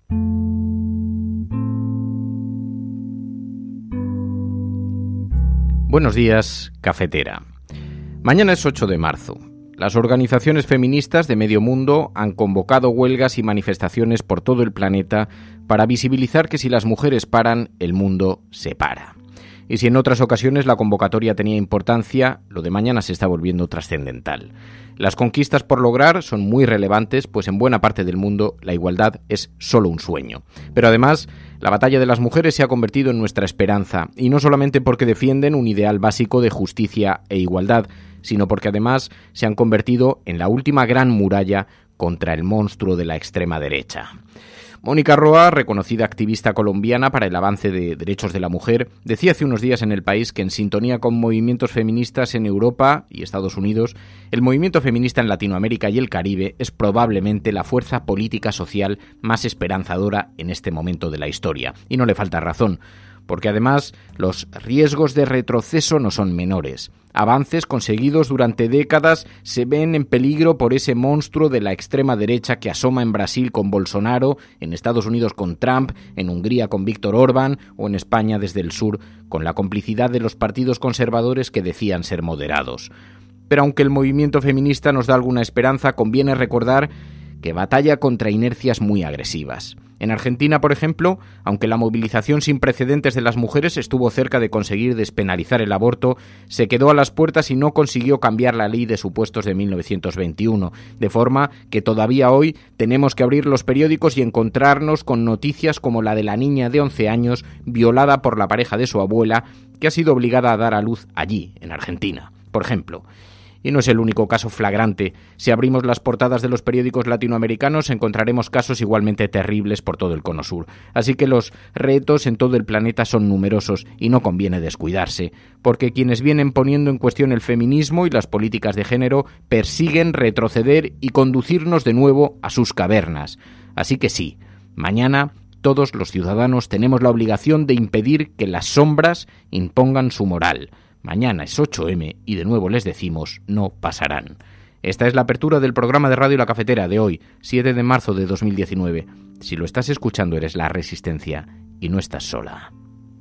Buenos días, cafetera. Mañana es 8 de marzo. Las organizaciones feministas de medio mundo han convocado huelgas y manifestaciones por todo el planeta para visibilizar que si las mujeres paran, el mundo se para. Y si en otras ocasiones la convocatoria tenía importancia, lo de mañana se está volviendo trascendental. Las conquistas por lograr son muy relevantes, pues en buena parte del mundo la igualdad es solo un sueño. Pero además, la batalla de las mujeres se ha convertido en nuestra esperanza, y no solamente porque defienden un ideal básico de justicia e igualdad, sino porque además se han convertido en la última gran muralla contra el monstruo de la extrema derecha. Mónica Roa, reconocida activista colombiana para el avance de derechos de la mujer, decía hace unos días en El País que en sintonía con movimientos feministas en Europa y Estados Unidos, el movimiento feminista en Latinoamérica y el Caribe es probablemente la fuerza política social más esperanzadora en este momento de la historia. Y no le falta razón, porque además los riesgos de retroceso no son menores. Avances conseguidos durante décadas se ven en peligro por ese monstruo de la extrema derecha que asoma en Brasil con Bolsonaro, en Estados Unidos con Trump, en Hungría con Víctor Orbán o en España desde el sur con la complicidad de los partidos conservadores que decían ser moderados. Pero aunque el movimiento feminista nos da alguna esperanza, conviene recordar que batalla contra inercias muy agresivas. En Argentina, por ejemplo, aunque la movilización sin precedentes de las mujeres estuvo cerca de conseguir despenalizar el aborto, se quedó a las puertas y no consiguió cambiar la ley de supuestos de 1921, de forma que todavía hoy tenemos que abrir los periódicos y encontrarnos con noticias como la de la niña de 11 años violada por la pareja de su abuela, que ha sido obligada a dar a luz allí, en Argentina, por ejemplo. Y no es el único caso flagrante. Si abrimos las portadas de los periódicos latinoamericanos encontraremos casos igualmente terribles por todo el Cono Sur. Así que los retos en todo el planeta son numerosos y no conviene descuidarse, porque quienes vienen poniendo en cuestión el feminismo y las políticas de género persiguen retroceder y conducirnos de nuevo a sus cavernas. Así que sí, mañana todos los ciudadanos tenemos la obligación de impedir que las sombras impongan su moral. Mañana es 8M y de nuevo les decimos, no pasarán. Esta es la apertura del programa de Radio La Cafetera de hoy, 7 de marzo de 2019. Si lo estás escuchando eres La Resistencia y no estás sola.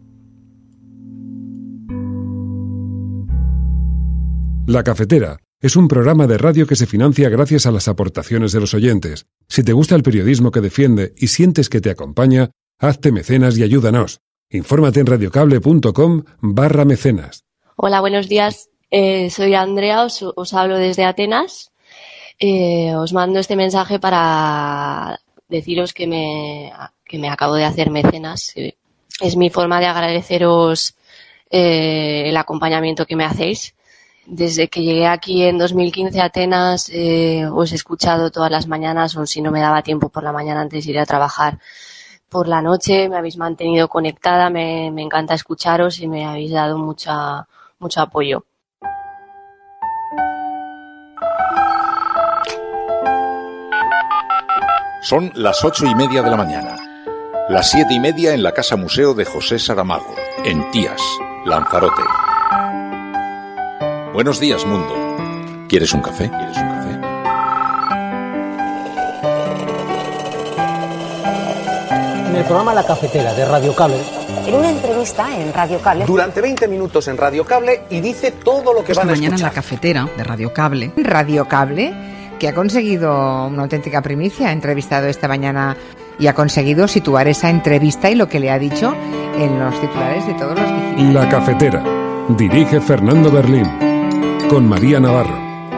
La Cafetera es un programa de radio que se financia gracias a las aportaciones de los oyentes. Si te gusta el periodismo que defiende y sientes que te acompaña, hazte mecenas y ayúdanos. Infórmate en radiocable.com/mecenas. Hola, buenos días. Soy Andrea, os hablo desde Atenas. Os mando este mensaje para deciros que me acabo de hacer mecenas. Es mi forma de agradeceros el acompañamiento que me hacéis. Desde que llegué aquí en 2015 a Atenas, os he escuchado todas las mañanas, o si no me daba tiempo por la mañana antes de ir a trabajar por la noche. Me habéis mantenido conectada, me encanta escucharos y me habéis dado mucho apoyo. Son las 8:30 de la mañana. Las 7:30 en la Casa Museo de José Saramago, en Tías, Lanzarote. Buenos días, mundo. ¿Quieres un café? En el programa La Cafetera de Radio Cable. En una entrevista en Radio Cable. Durante 20 minutos en Radio Cable y dice todo lo que van a escuchar. Esta mañana en La Cafetera de Radio Cable. Radio Cable, que ha conseguido una auténtica primicia. Ha entrevistado esta mañana y ha conseguido situar esa entrevista y lo que le ha dicho en los titulares de todos los digitales. La Cafetera. Dirige Fernando Berlín. Con María Navarro.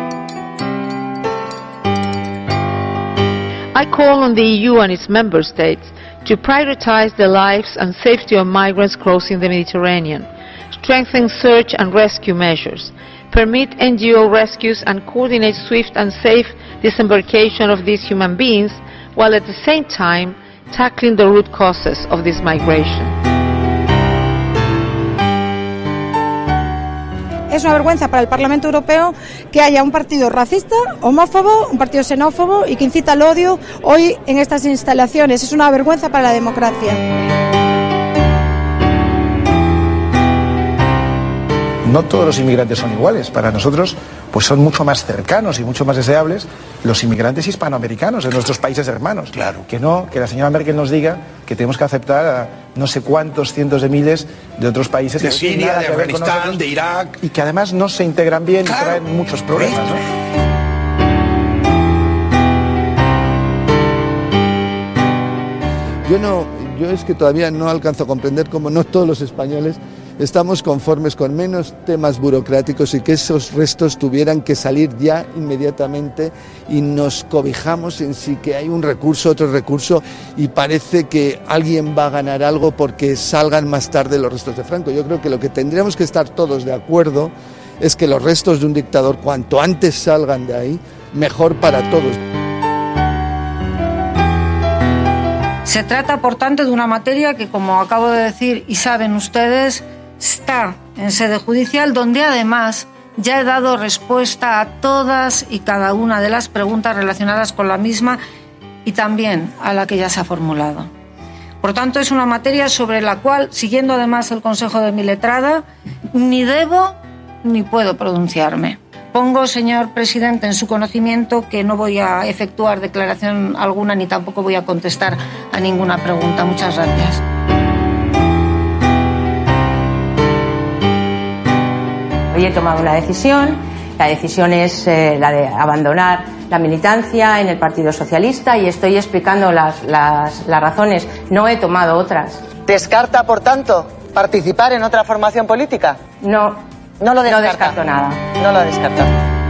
I call on the EU and its member states to prioritize the lives and safety of migrants crossing the Mediterranean, strengthen search and rescue measures, permit NGO rescues and coordinate swift and safe disembarkation of these human beings, while at the same time tackling the root causes of this migration. Es una vergüenza para el Parlamento Europeo que haya un partido racista, homófobo, un partido xenófobo y que incita al odio hoy en estas instalaciones. Es una vergüenza para la democracia. no todos los inmigrantes son iguales. Para nosotros pues son mucho más cercanos y mucho más deseables los inmigrantes hispanoamericanos de nuestros países hermanos. Claro. Que no, que la señora Merkel nos diga que tenemos que aceptar a no sé cuántos cientos de miles de otros países. De que Siria, de Afganistán, de Irak. Y que además no se integran bien, claro, y traen muchos problemas, ¿no? Yo es que todavía no alcanzo a comprender cómo no todos los españoles estamos conformes con menos temas burocráticos y que esos restos tuvieran que salir ya inmediatamente y nos cobijamos en sí que hay un recurso, otro recurso y parece que alguien va a ganar algo porque salgan más tarde los restos de Franco. Yo creo que lo que tendríamos que estar todos de acuerdo es que los restos de un dictador cuanto antes salgan de ahí, mejor para todos. Se trata, por tanto, de una materia que, como acabo de decir y saben ustedes, está en sede judicial, donde además ya he dado respuesta a todas y cada una de las preguntas relacionadas con la misma y también a la que ya se ha formulado. Por tanto, es una materia sobre la cual, siguiendo además el consejo de mi letrada, ni debo ni puedo pronunciarme. Pongo, señor presidente, en su conocimiento que no voy a efectuar declaración alguna ni tampoco voy a contestar a ninguna pregunta. Muchas gracias. Hoy he tomado una decisión. La decisión es la de abandonar la militancia en el Partido Socialista y estoy explicando las razones. No he tomado otras. ¿Descarta, por tanto, participar en otra formación política? No. No lo descarta. No descarto nada. No lo descarto.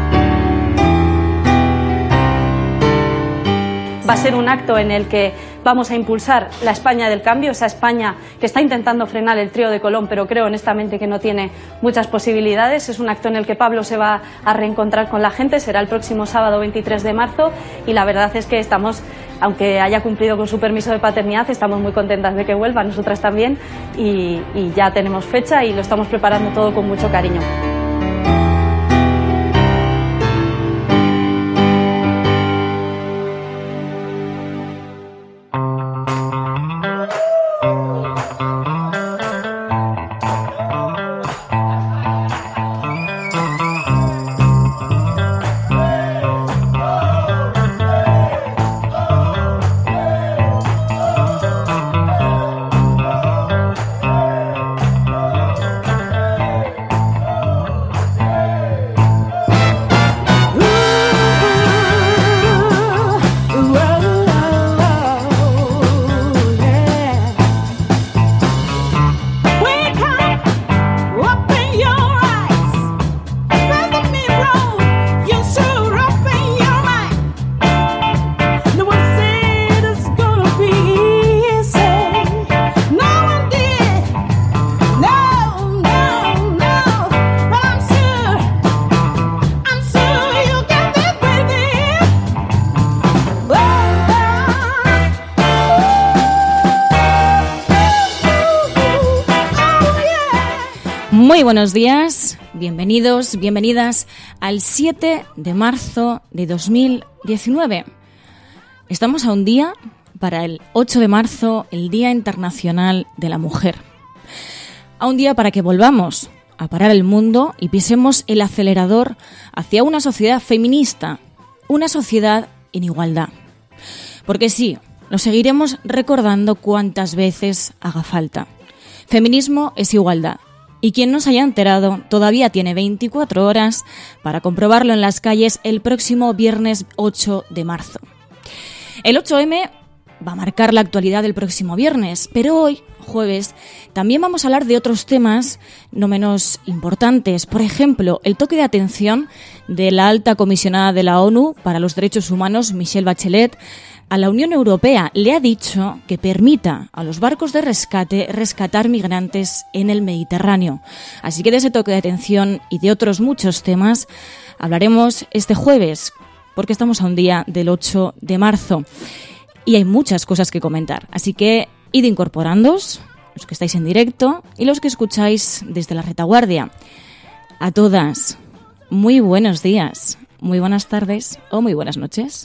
Va a ser un acto en el que vamos a impulsar la España del cambio, esa España que está intentando frenar el trío de Colón, pero creo honestamente que no tiene muchas posibilidades. Es un acto en el que Pablo se va a reencontrar con la gente, será el próximo sábado 23 de marzo y la verdad es que estamos, aunque haya cumplido con su permiso de paternidad, estamos muy contentas de que vuelva, nosotras también, y ya tenemos fecha y lo estamos preparando todo con mucho cariño. Muy buenos días, bienvenidos, bienvenidas al 7 de marzo de 2019. Estamos a un día para el 8 de marzo, el Día Internacional de la Mujer. A un día para que volvamos a parar el mundo y pisemos el acelerador hacia una sociedad feminista, una sociedad en igualdad. Porque sí, lo seguiremos recordando cuantas veces haga falta. Feminismo es igualdad. Y quien no se haya enterado todavía tiene 24 horas para comprobarlo en las calles el próximo viernes 8 de marzo. El 8M va a marcar la actualidad del próximo viernes, pero hoy, jueves, también vamos a hablar de otros temas no menos importantes. Por ejemplo, el toque de atención de la alta comisionada de la ONU para los Derechos Humanos, Michelle Bachelet, a la Unión Europea. Le ha dicho que permita a los barcos de rescate rescatar migrantes en el Mediterráneo. Así que de ese toque de atención y de otros muchos temas hablaremos este jueves, porque estamos a un día del 8 de marzo y hay muchas cosas que comentar. Así que id incorporándoos, los que estáis en directo y los que escucháis desde la retaguardia. A todas, muy buenos días, muy buenas tardes o muy buenas noches.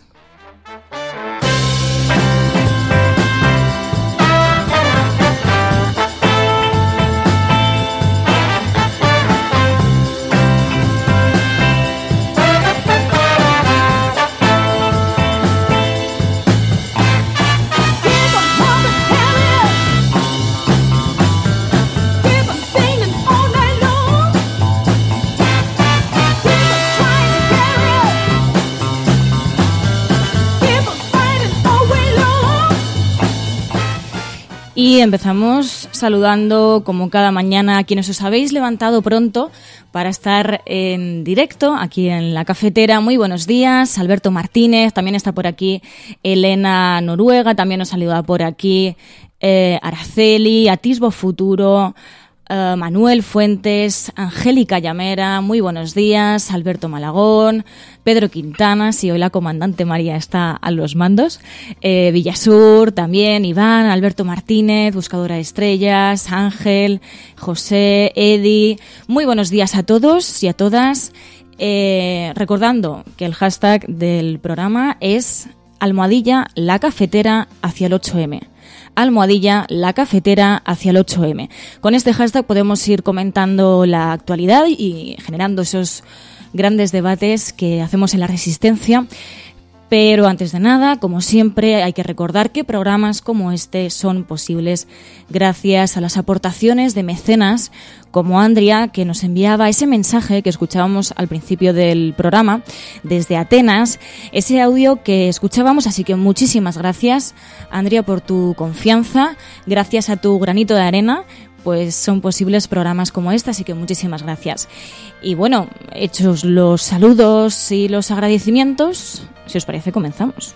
Y empezamos saludando, como cada mañana, a quienes os habéis levantado pronto para estar en directo aquí en La Cafetera. Muy buenos días, Alberto Martínez, también está por aquí Elena Noruega, también nos saluda por aquí Araceli, Atisbo Futuro, Manuel Fuentes, Angélica Llamera, muy buenos días, Alberto Malagón, Pedro Quintana, sí, hoy la comandante María está a los mandos, Villasur también, Iván, Alberto Martínez, Buscadora de Estrellas, Ángel, José, Edi, muy buenos días a todos y a todas, recordando que el hashtag del programa es #La Cafetera hacia el 8M. #La Cafetera hacia el 8M. Con este hashtag podemos ir comentando la actualidad y generando esos grandes debates que hacemos en La Resistencia. Pero antes de nada, como siempre, hay que recordar que programas como este son posibles gracias a las aportaciones de mecenas como Andrea, que nos enviaba ese mensaje que escuchábamos al principio del programa desde Atenas, ese audio que escuchábamos, así que muchísimas gracias, Andrea, por tu confianza, gracias a tu granito de arena, pues son posibles programas como este, así que muchísimas gracias. Y bueno, hechos los saludos y los agradecimientos, si os parece, comenzamos.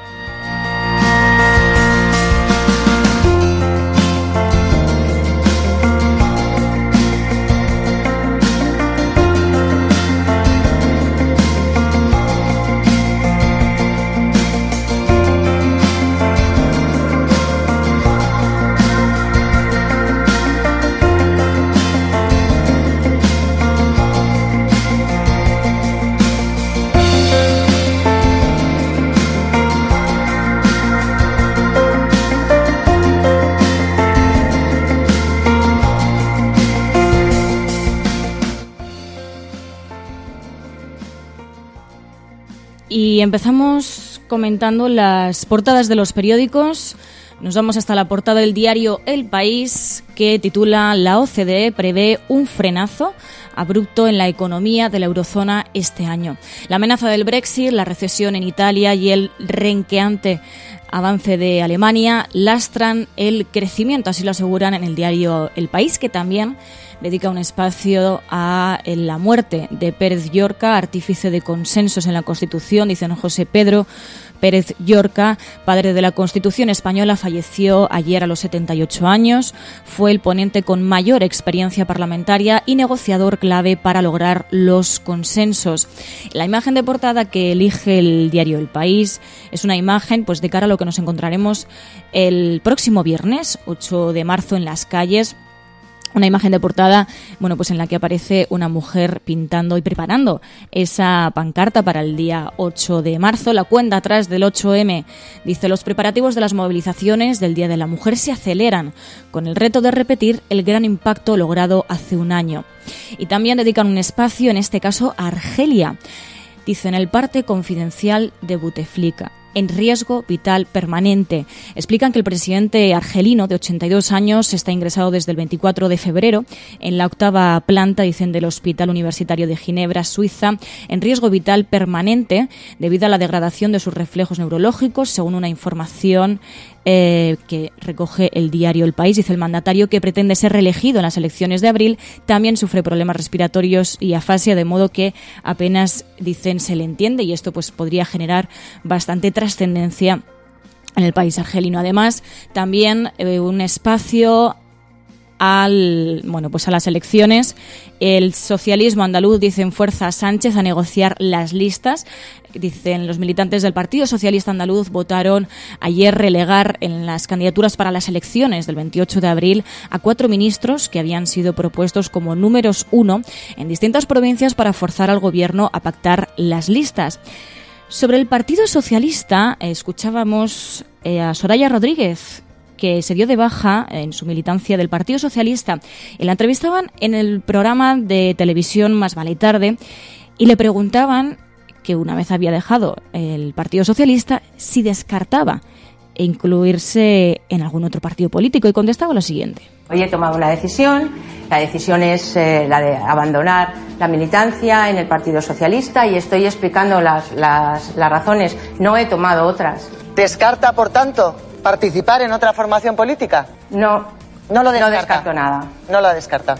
Y empezamos comentando las portadas de los periódicos. Nos vamos hasta la portada del diario El País, que titula "La OCDE prevé un frenazo abrupto en la economía de la eurozona este año". La amenaza del Brexit, la recesión en Italia y el renqueante avance de Alemania lastran el crecimiento, así lo aseguran en el diario El País, que también dedica un espacio a la muerte de Pérez Llorca, artífice de consensos en la Constitución. Dicen José Pedro Pérez Llorca, padre de la Constitución española, falleció ayer a los 78 años. Fue el ponente con mayor experiencia parlamentaria y negociador clave para lograr los consensos. La imagen de portada que elige el diario El País es una imagen pues de cara a lo que nos encontraremos el próximo viernes, 8 de marzo, en las calles. Una imagen de portada, bueno, pues en la que aparece una mujer pintando y preparando esa pancarta para el día 8 de marzo. La cuenta atrás del 8M dice: los preparativos de las movilizaciones del Día de la Mujer se aceleran con el reto de repetir el gran impacto logrado hace un año. Y también dedican un espacio, en este caso, a Argelia. Dicen: el parte confidencial de Buteflika, en riesgo vital permanente. Explican que el presidente argelino, de 82 años, está ingresado desde el 24 de febrero en la 8ª planta, dicen, del Hospital Universitario de Ginebra, Suiza, en riesgo vital permanente debido a la degradación de sus reflejos neurológicos, según una información que recoge el diario El País. Dice el mandatario, que pretende ser reelegido en las elecciones de abril, también sufre problemas respiratorios y afasia, de modo que apenas, dicen, se le entiende, y esto pues podría generar bastante trascendencia en el país argelino. Además, también un espacio a las elecciones. El socialismo andaluz, dicen, fuerza a Sánchez a negociar las listas. Dicen, los militantes del Partido Socialista Andaluz votaron ayer relegar en las candidaturas para las elecciones del 28 de abril a 4 ministros que habían sido propuestos como números 1 en distintas provincias para forzar al gobierno a pactar las listas. Sobre el Partido Socialista, escuchábamos a Soraya Rodríguez, que se dio de baja en su militancia del Partido Socialista, y la entrevistaban en el programa de televisión Más Vale Tarde y le preguntaban que, una vez había dejado el Partido Socialista, si descartaba incluirse en algún otro partido político, y contestaba lo siguiente: hoy he tomado una decisión, la decisión es la de abandonar la militancia en el Partido Socialista, y estoy explicando las razones, no he tomado otras. ¿Descarta, por tanto, participar en otra formación política? No lo descarto nada. No lo descarta.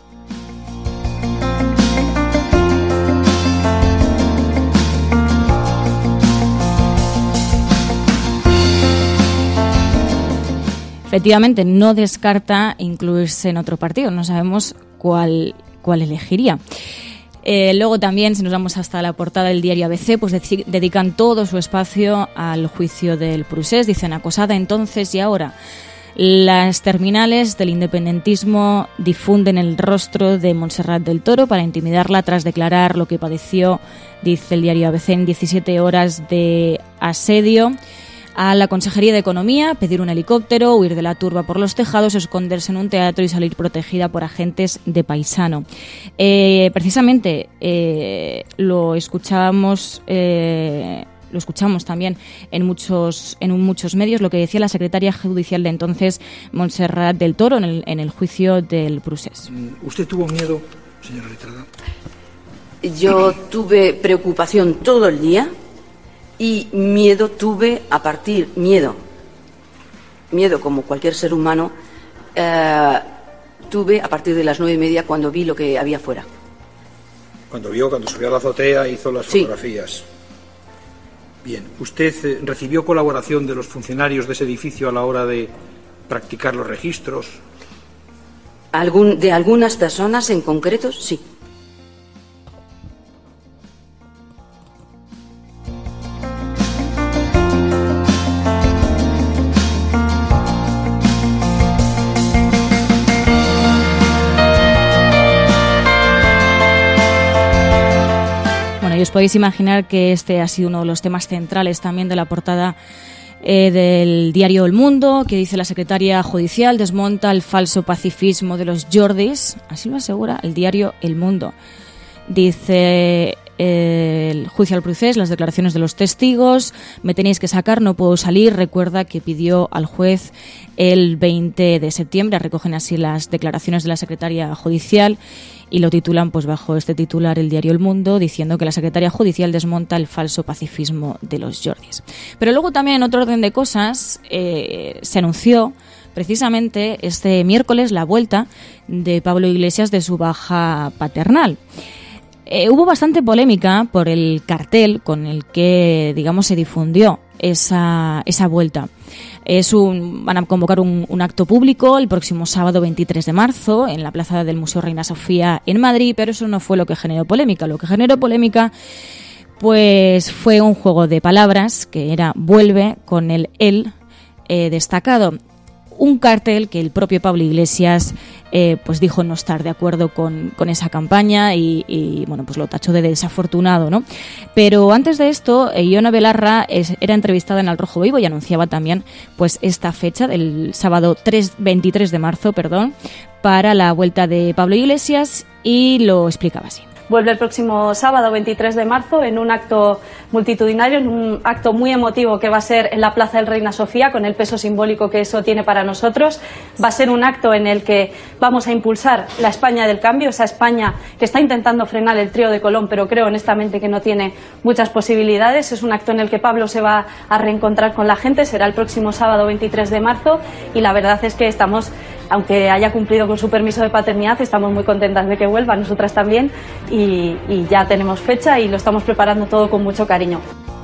Efectivamente, no descarta incluirse en otro partido. No sabemos cuál elegiría. Luego también, si nos vamos hasta la portada del diario ABC, pues dedican todo su espacio al juicio del Procés. Dicen: acosada entonces y ahora. Las terminales del independentismo difunden el rostro de Montserrat del Toro para intimidarla tras declarar lo que padeció, dice el diario ABC, en 17 horas de asedio a la Consejería de Economía, pedir un helicóptero, huir de la turba por los tejados, esconderse en un teatro y salir protegida por agentes de Paisano. Precisamente lo escuchamos también en muchos medios, lo que decía la secretaria judicial de entonces, Montserrat del Toro, en el juicio del Procés. ¿Usted tuvo miedo, señora letrada? Yo tuve preocupación todo el día. Y miedo como cualquier ser humano, tuve a partir de las 9:30 cuando vi lo que había fuera. Cuando subió a la azotea hizo las fotografías. Bien, ¿usted recibió colaboración de los funcionarios de ese edificio a la hora de practicar los registros? De algunas personas en concreto, sí. Os podéis imaginar que este ha sido uno de los temas centrales también de la portada del diario El Mundo, que dice: la secretaria judicial desmonta el falso pacifismo de los Jordis. Así lo asegura el diario El Mundo. Dice: el juicio al Procés, las declaraciones de los testigos, me tenéis que sacar, no puedo salir. Recuerda que pidió al juez el 20 de septiembre. Recogen así las declaraciones de la secretaria judicial y lo titulan, pues bajo este titular, el diario El Mundo, diciendo que la secretaria judicial desmonta el falso pacifismo de los Jordis. Pero luego también, en otro orden de cosas, se anunció precisamente este miércoles la vuelta de Pablo Iglesias de su baja paternal. Hubo bastante polémica por el cartel con el que, digamos, se difundió esa vuelta. Van a convocar un acto público el próximo sábado 23 de marzo en la plaza del Museo Reina Sofía en Madrid, pero eso no fue lo que generó polémica. Lo que generó polémica pues fue un juego de palabras que era vuelve con el él destacado. Un cartel que el propio Pablo Iglesias pues dijo no estar de acuerdo con esa campaña y bueno, pues lo tachó de desafortunado, ¿no? Pero antes de esto, Iona Belarra era entrevistada en Al Rojo Vivo y anunciaba también pues esta fecha del sábado 23 de marzo, para la vuelta de Pablo Iglesias, y lo explicaba así. Vuelve el próximo sábado 23 de marzo en un acto multitudinario, en un acto muy emotivo que va a ser en la Plaza del Reina Sofía, con el peso simbólico que eso tiene para nosotros. Va a ser un acto en el que vamos a impulsar la España del cambio, esa España que está intentando frenar el trío de Colón, pero creo honestamente que no tiene muchas posibilidades. Es un acto en el que Pablo se va a reencontrar con la gente, será el próximo sábado 23 de marzo y la verdad es que estamos, aunque haya cumplido con su permiso de paternidad, estamos muy contentas de que vuelva, nosotras también, y ya tenemos fecha y lo estamos preparando todo con mucho cariño.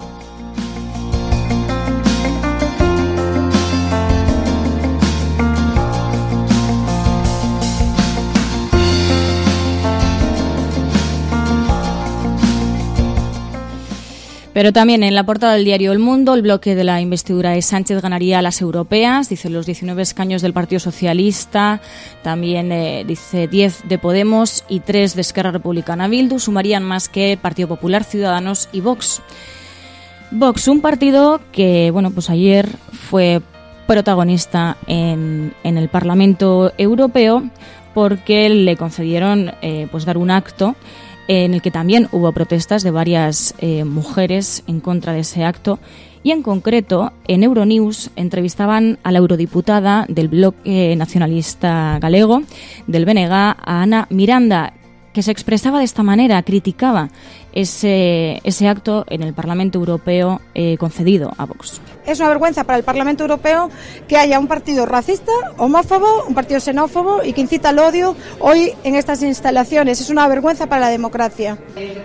Pero también en la portada del diario El Mundo, el bloque de la investidura de Sánchez ganaría a las europeas, dice los 19 escaños del Partido Socialista, también dice 10 de Podemos y 3 de Esquerra Republicana Bildu, sumarían más que Partido Popular, Ciudadanos y Vox. Vox, un partido que, bueno, pues ayer fue protagonista en el Parlamento Europeo porque le concedieron pues dar un acto en el que también hubo protestas de varias mujeres en contra de ese acto, y en concreto en Euronews entrevistaban a la eurodiputada del bloque nacionalista galego, del BNG, a Ana Miranda, que se expresaba de esta manera, criticaba ese acto en el Parlamento Europeo concedido a Vox. Es una vergüenza para el Parlamento Europeo que haya un partido racista, homófobo, un partido xenófobo y que incita al odio hoy en estas instalaciones. Es una vergüenza para la democracia.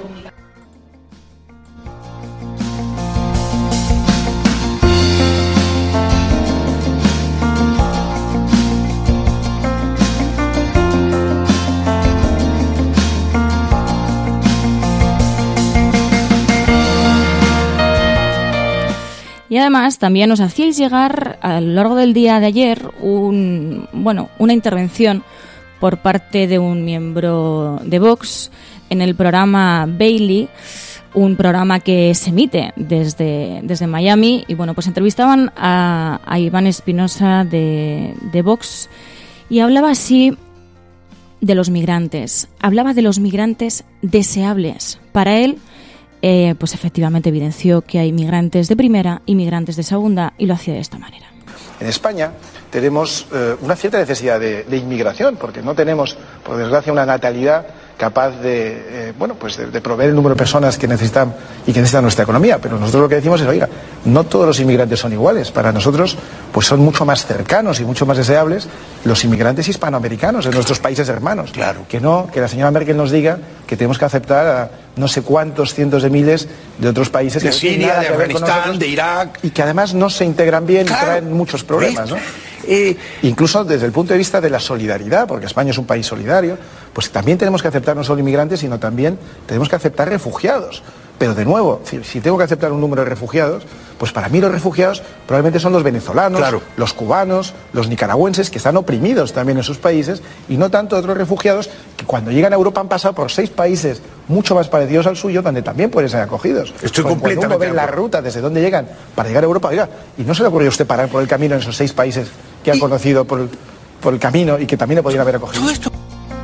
Y además también nos hacíais llegar a lo largo del día de ayer una intervención por parte de un miembro de Vox en el programa Bailey, un programa que se emite desde Miami, y pues entrevistaban a Iván Espinosa de Vox y hablaba así de los migrantes, hablaba de los migrantes deseables. Para él, pues efectivamente evidenció que hay migrantes de primera y migrantes de segunda, y lo hacía de esta manera. En España tenemos una cierta necesidad de inmigración, porque no tenemos, por desgracia, una natalidad capaz de proveer el número de personas que necesitan y que necesitan nuestra economía. Pero nosotros lo que decimos es, oiga, no todos los inmigrantes son iguales. Para nosotros, pues son mucho más cercanos y mucho más deseables los inmigrantes hispanoamericanos de nuestros países hermanos. Claro. Que la señora Merkel nos diga que tenemos que aceptar a no sé cuántos cientos de miles de otros países de Siria, de Afganistán, de Irak, y que además no se integran bien, claro, y traen muchos problemas, ¿no? Incluso desde el punto de vista de la solidaridad, porque España es un país solidario, pues también tenemos que aceptar no solo inmigrantes, sino también tenemos que aceptar refugiados. Pero de nuevo, si tengo que aceptar un número de refugiados, pues para mí los refugiados probablemente son los venezolanos, claro, los cubanos, los nicaragüenses, que están oprimidos también en sus países, y no tanto otros refugiados que cuando llegan a Europa han pasado por 6 países mucho más parecidos al suyo, donde también pueden ser acogidos. Estoy completamente cuando uno ve la ruta desde donde llegan para llegar a Europa, oiga, ¿y no se le ocurrió a usted parar por el camino en esos 6 países que han conocido por el camino y que también le podrían haber acogido? Todo esto.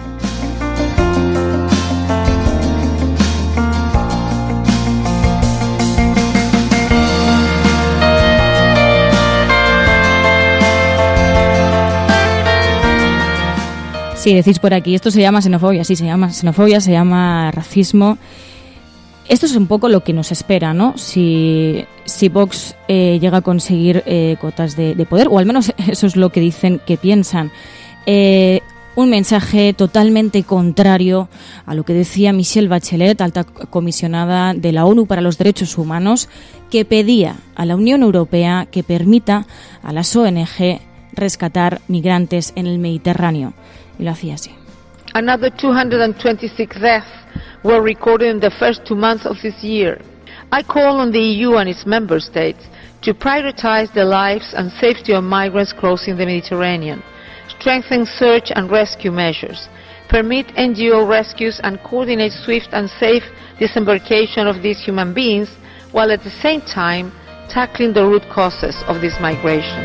Sí, decís por aquí, esto se llama xenofobia, sí, se llama xenofobia, se llama racismo. Esto es un poco lo que nos espera, ¿no? Si Vox llega a conseguir cotas de poder, o al menos eso es lo que dicen que piensan. Un mensaje totalmente contrario a lo que decía Michelle Bachelet, alta comisionada de la ONU para los Derechos Humanos, que pedía a la Unión Europea que permita a las ONG rescatar migrantes en el Mediterráneo. Y lo hacía así. Another 226 deaths were recorded in the first 2 months of this year. I call on the EU and its member states to prioritize the lives and safety of migrants crossing the Mediterranean, strengthen search and rescue measures, permit NGO rescues and coordinate swift and safe disembarkation of these human beings, while at the same time tackling the root causes of this migration.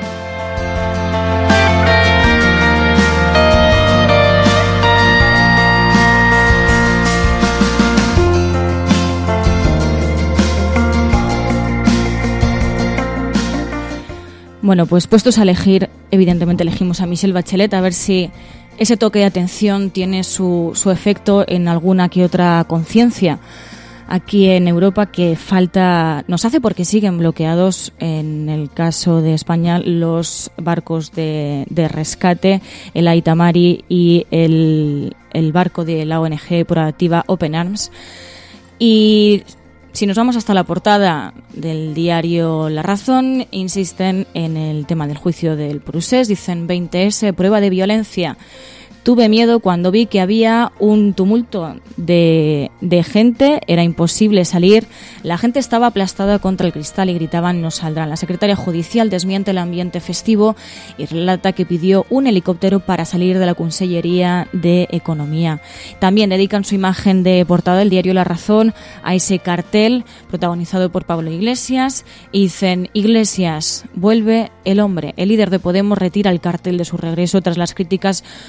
Bueno, pues puestos a elegir, evidentemente elegimos a Michelle Bachelet, a ver si ese toque de atención tiene su efecto en alguna que otra conciencia aquí en Europa, que falta nos hace, porque siguen bloqueados, en el caso de España, los barcos de rescate, el Aita Mari y el barco de la ONG proactiva Open Arms. Y si nos vamos hasta la portada del diario La Razón, insisten en el tema del juicio del Procés. Dicen 20S, prueba de violencia. Tuve miedo cuando vi que había un tumulto de gente, era imposible salir, la gente estaba aplastada contra el cristal y gritaban no saldrán. La secretaria judicial desmiente el ambiente festivo y relata que pidió un helicóptero para salir de la Consellería de Economía. También dedican su imagen de portada del diario La Razón a ese cartel protagonizado por Pablo Iglesias y dicen: Iglesias, vuelve el hombre. El líder de Podemos retira el cartel de su regreso tras las críticas por su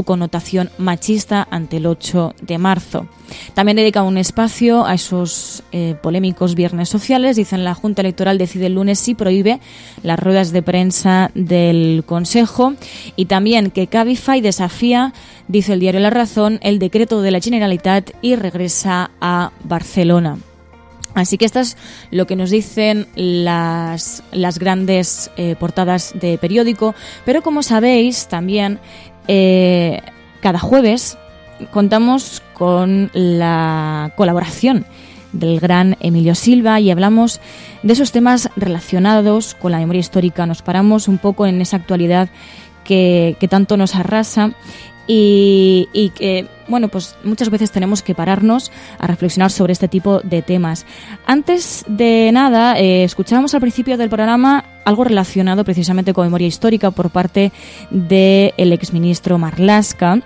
su connotación machista ante el 8 de marzo. También dedica un espacio a esos polémicos viernes sociales. Dicen: la Junta Electoral decide el lunes si prohíbe las ruedas de prensa del Consejo, y también que Cabify desafía, dice el diario La Razón, el decreto de la Generalitat y regresa a Barcelona. Así que esto es lo que nos dicen las grandes portadas de periódico. Pero como sabéis, también cada jueves contamos con la colaboración del gran Emilio Silva y hablamos de esos temas relacionados con la memoria histórica. Nos paramos un poco en esa actualidad que tanto nos arrasa y que, bueno, pues muchas veces tenemos que pararnos a reflexionar sobre este tipo de temas. Antes de nada, escuchábamos al principio del programa algo relacionado precisamente con memoria histórica por parte del exministro Marlaska.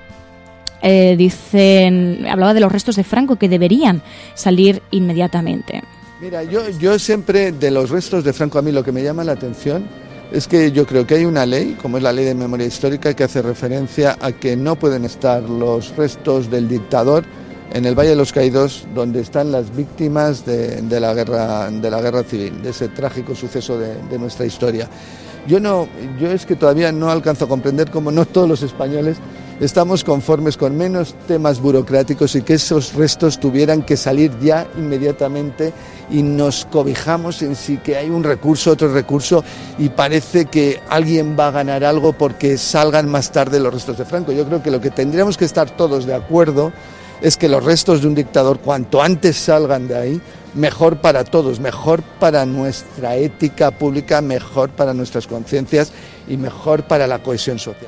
Hablaba de los restos de Franco que deberían salir inmediatamente. Mira, yo siempre, de los restos de Franco, a mí lo que me llama la atención es que yo creo que hay una ley, como es la Ley de Memoria Histórica, que hace referencia a que no pueden estar los restos del dictador en el Valle de los Caídos, donde están las víctimas de la guerra civil, de ese trágico suceso de nuestra historia. Yo es que todavía no alcanzo a comprender cómo no todos los españoles estamos conformes con menos temas burocráticos y que esos restos tuvieran que salir ya inmediatamente, y nos cobijamos en sí que hay un recurso, otro recurso, y parece que alguien va a ganar algo porque salgan más tarde los restos de Franco. Yo creo que lo que tendríamos que estar todos de acuerdo es que los restos de un dictador, cuanto antes salgan de ahí, mejor para todos, mejor para nuestra ética pública, mejor para nuestras conciencias y mejor para la cohesión social.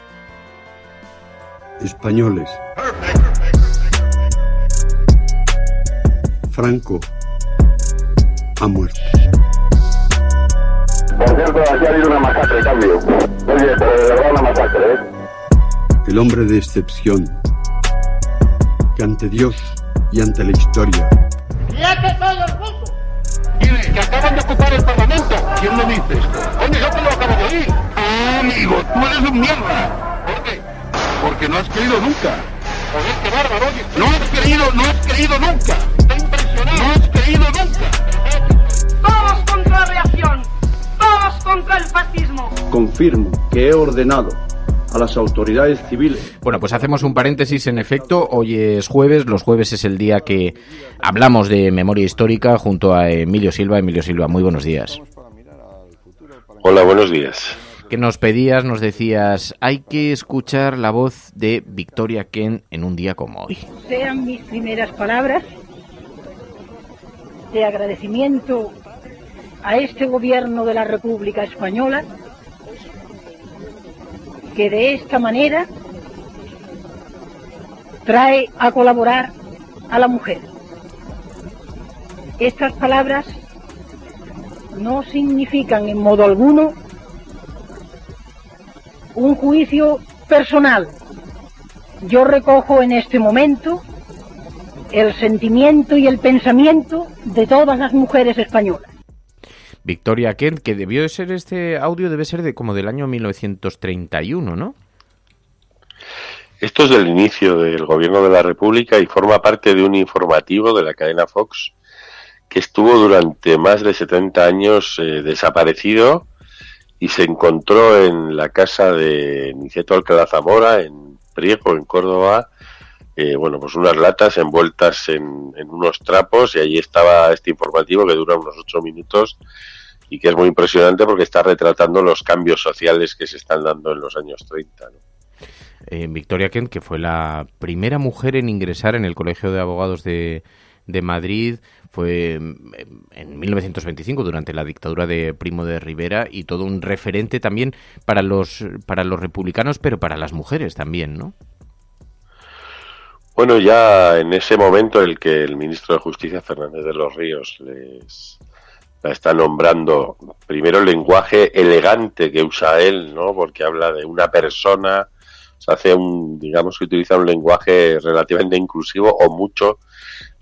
Españoles. Franco ha muerto. Por cierto, aquí ha habido una masacre, cambio. Oye, pero de verdad una masacre, ¿eh? El hombre de excepción, que ante Dios y ante la historia. ¡Fíjate todo el mundo! Dile, que acaban de ocupar el Parlamento. ¿Quién lo dice esto? Coño, yo te lo acabo de oír. Ah, amigo, tú eres un mierda. ¿Por qué? Porque no has creído nunca. Joder, qué bárbaro, oye. No has creído nunca. Estoy impresionado. No has creído nunca. Todos contra la reacción. Todos contra el fascismo. Confirmo que he ordenado a las autoridades civiles. Bueno, pues hacemos un paréntesis. En efecto, hoy es jueves. Los jueves es el día que hablamos de memoria histórica junto a Emilio Silva. Emilio Silva, muy buenos días. Hola, buenos días. Que nos pedías, nos decías, hay que escuchar la voz de Victoria Kent en un día como hoy. Sean mis primeras palabras de agradecimiento a este gobierno de la República Española, que de esta manera trae a colaborar a la mujer. Estas palabras no significan en modo alguno un juicio personal. Yo recojo en este momento el sentimiento y el pensamiento de todas las mujeres españolas. Victoria Kent, que debió de ser, este audio debe ser de como del año 1931, ¿no? Esto es del inicio del gobierno de la República y forma parte de un informativo de la cadena Fox que estuvo durante más de 70 años desaparecido, y se encontró en la casa de Niceto Alcalá Zamora, en Priego, en Córdoba, pues unas latas envueltas en unos trapos, y allí estaba este informativo que dura unos 8 minutos y que es muy impresionante porque está retratando los cambios sociales que se están dando en los años 30, ¿no? Victoria Kent, que fue la primera mujer en ingresar en el Colegio de Abogados de Madrid, fue en 1925 durante la dictadura de Primo de Rivera, y todo un referente también para los republicanos, pero para las mujeres también, ¿no? Bueno, ya en ese momento en el que el ministro de Justicia, Fernández de los Ríos, la está nombrando, primero el lenguaje elegante que usa él, ¿no? Porque habla de una persona, se hace digamos que utiliza un lenguaje relativamente inclusivo, o mucho,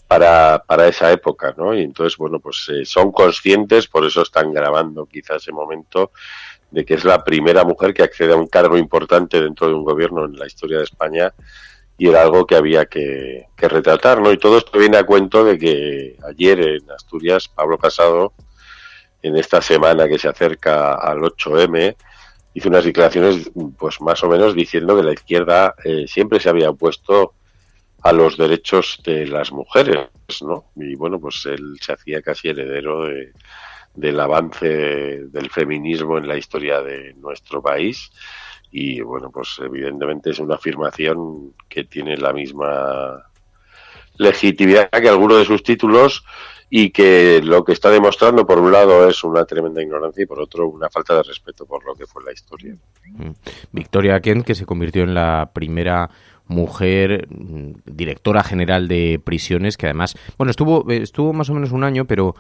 para esa época, ¿no? Y entonces, bueno, pues son conscientes, por eso están grabando quizás ese momento, de que es la primera mujer que accede a un cargo importante dentro de un gobierno en la historia de España, y era algo que había que retratar, ¿no? Y todo esto viene a cuento de que ayer en Asturias, Pablo Casado, en esta semana que se acerca al 8M, hizo unas declaraciones, pues más o menos diciendo que la izquierda siempre se había opuesto a los derechos de las mujeres, ¿no? Y bueno, pues él se hacía casi heredero del avance del feminismo en la historia de nuestro país. Y bueno, pues evidentemente es una afirmación que tiene la misma legitimidad que alguno de sus títulos, y que lo que está demostrando, por un lado, es una tremenda ignorancia y por otro, una falta de respeto por lo que fue la historia. Victoria Kent, que se convirtió en la primera mujer directora general de prisiones, que además, bueno, estuvo más o menos un año, pero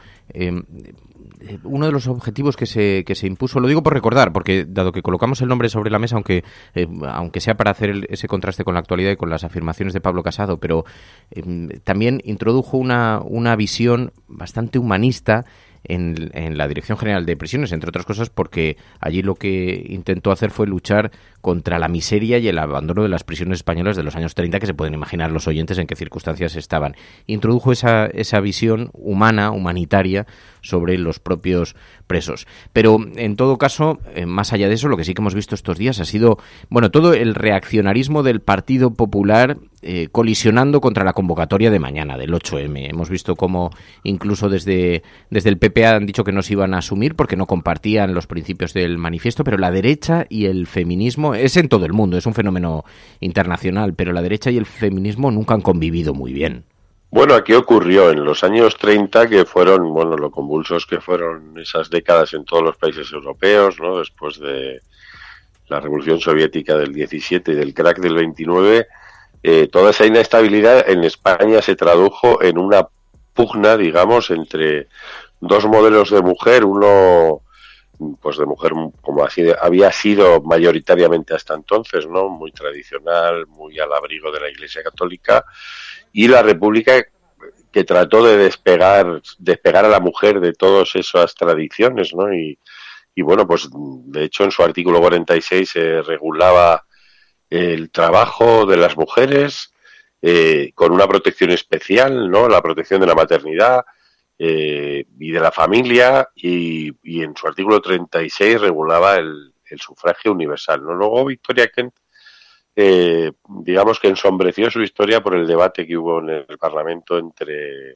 uno de los objetivos que se impuso, lo digo por recordar, porque dado que colocamos el nombre sobre la mesa, aunque sea para hacer ese contraste con la actualidad y con las afirmaciones de Pablo Casado, pero también introdujo una visión bastante humanista en la Dirección General de Prisiones, entre otras cosas porque allí lo que intentó hacer fue luchar contra la miseria y el abandono de las prisiones españolas de los años 30, que se pueden imaginar los oyentes en qué circunstancias estaban. Introdujo esa visión humana, humanitaria, sobre los propios presos. Pero, en todo caso, más allá de eso, lo que sí que hemos visto estos días ha sido, bueno, todo el reaccionarismo del Partido Popular colisionando contra la convocatoria de mañana, del 8M. Hemos visto cómo incluso desde el PP han dicho que no se iban a asumir porque no compartían los principios del manifiesto, pero la derecha y el feminismo, es en todo el mundo, es un fenómeno internacional, pero la derecha y el feminismo nunca han convivido muy bien. Bueno, aquí ocurrió en los años 30, que fueron, bueno, lo convulsos que fueron esas décadas en todos los países europeos, ¿no? Después de la Revolución Soviética del 17 y del crack del 29, toda esa inestabilidad en España se tradujo en una pugna, digamos, entre dos modelos de mujer, uno pues de mujer como así había sido mayoritariamente hasta entonces, ¿no? Muy tradicional, muy al abrigo de la Iglesia Católica, y la República, que trató de despegar a la mujer de todas esas tradiciones, ¿no? Y bueno, pues de hecho en su artículo 46 se regulaba el trabajo de las mujeres con una protección especial, ¿no? La protección de la maternidad y de la familia, y en su artículo 36 regulaba el sufragio universal, ¿no? Luego Victoria Kent, digamos que ensombreció su historia por el debate que hubo en el Parlamento entre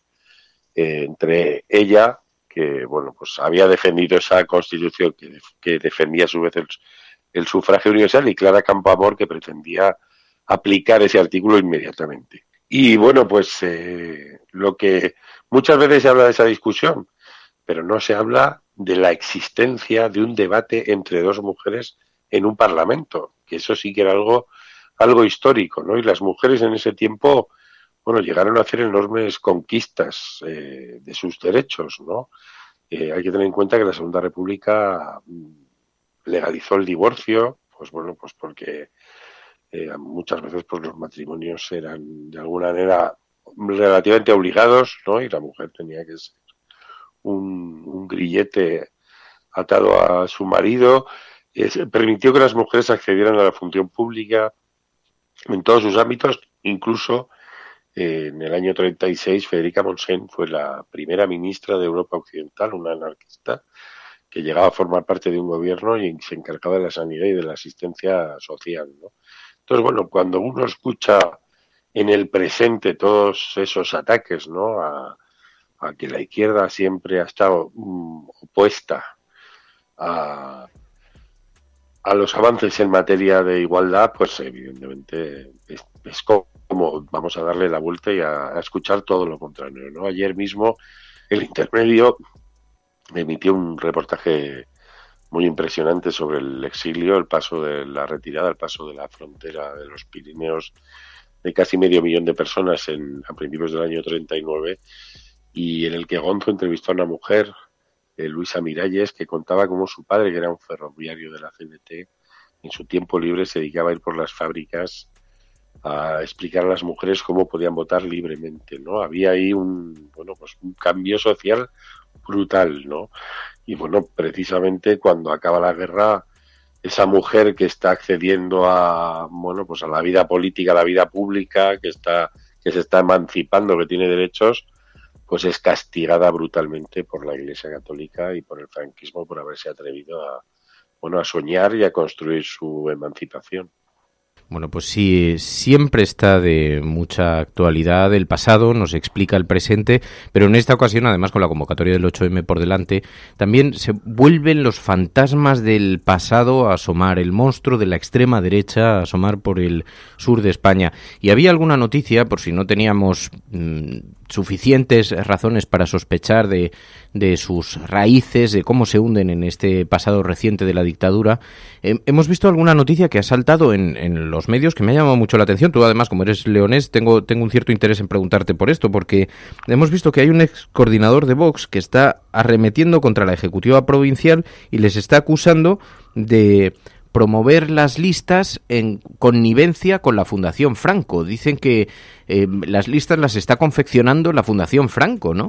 ella, que bueno, pues había defendido esa Constitución que defendía a su vez el sufragio universal, y Clara Campoamor, que pretendía aplicar ese artículo inmediatamente. Y bueno, pues lo que muchas veces se habla de esa discusión, pero no se habla de la existencia de un debate entre dos mujeres en un parlamento, que eso sí que era algo histórico, ¿no? Y las mujeres en ese tiempo, bueno, llegaron a hacer enormes conquistas de sus derechos, ¿no? Hay que tener en cuenta que la Segunda República legalizó el divorcio, pues bueno, pues porque muchas veces pues los matrimonios eran de alguna manera relativamente obligados, ¿no? Y la mujer tenía que ser un grillete atado a su marido. Permitió que las mujeres accedieran a la función pública en todos sus ámbitos, incluso en el año 36 Federica Montseny fue la primera ministra de Europa Occidental, una anarquista, que llegaba a formar parte de un gobierno y se encargaba de la sanidad y de la asistencia social, ¿no? Entonces, bueno, cuando uno escucha en el presente todos esos ataques, ¿no? A que la izquierda siempre ha estado opuesta a los avances en materia de igualdad, pues evidentemente es como vamos a darle la vuelta y a escuchar todo lo contrario, ¿no? Ayer mismo el Intermedio emitió un reportaje muy impresionante sobre el exilio, el paso de la retirada, el paso de la frontera de los Pirineos de casi 500.000 de personas a principios del año 39, y en el que Gonzo entrevistó a una mujer, Luisa Miralles, que contaba cómo su padre, que era un ferroviario de la CNT, en su tiempo libre se dedicaba a ir por las fábricas explicar a las mujeres cómo podían votar libremente, ¿no? Había ahí un cambio social brutal, ¿no? Y bueno, precisamente cuando acaba la guerra, esa mujer que está accediendo a la vida política, a la vida pública, que se está emancipando, que tiene derechos, pues es castigada brutalmente por la Iglesia Católica y por el franquismo por haberse atrevido a soñar y a construir su emancipación. Bueno, pues sí, siempre está de mucha actualidad el pasado, nos explica el presente, pero en esta ocasión, además con la convocatoria del 8M por delante, también se vuelven los fantasmas del pasado a asomar, el monstruo de la extrema derecha a asomar por el sur de España. Y había alguna noticia, por si no teníamos suficientes razones para sospechar de sus raíces, de cómo se hunden en este pasado reciente de la dictadura. Hemos visto alguna noticia que ha saltado en los medios que me ha llamado mucho la atención. Tú, además, como eres leonés, tengo un cierto interés en preguntarte por esto, porque hemos visto que hay un ex coordinador de Vox que está arremetiendo contra la Ejecutiva Provincial y les está acusando de promover las listas en connivencia con la Fundación Franco. Dicen que las listas las está confeccionando la Fundación Franco, ¿no?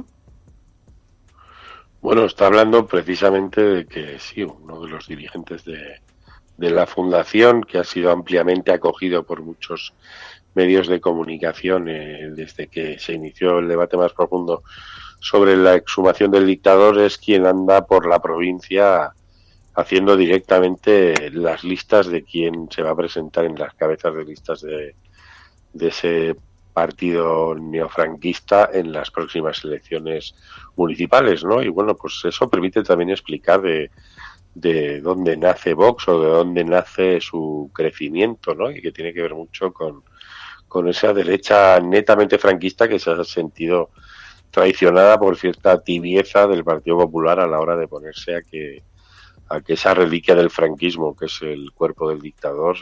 Bueno, está hablando precisamente de que sí, uno de los dirigentes de la Fundación, que ha sido ampliamente acogido por muchos medios de comunicación desde que se inició el debate más profundo sobre la exhumación del dictador, es quien anda por la provincia haciendo directamente las listas de quién se va a presentar en las cabezas de listas de ese partido neofranquista en las próximas elecciones municipales, ¿no? Y bueno, pues eso permite también explicar de dónde nace Vox o de dónde nace su crecimiento, ¿no? Y que tiene que ver mucho con esa derecha netamente franquista que se ha sentido traicionada por cierta tibieza del Partido Popular a la hora de ponerse a que esa reliquia del franquismo, que es el cuerpo del dictador,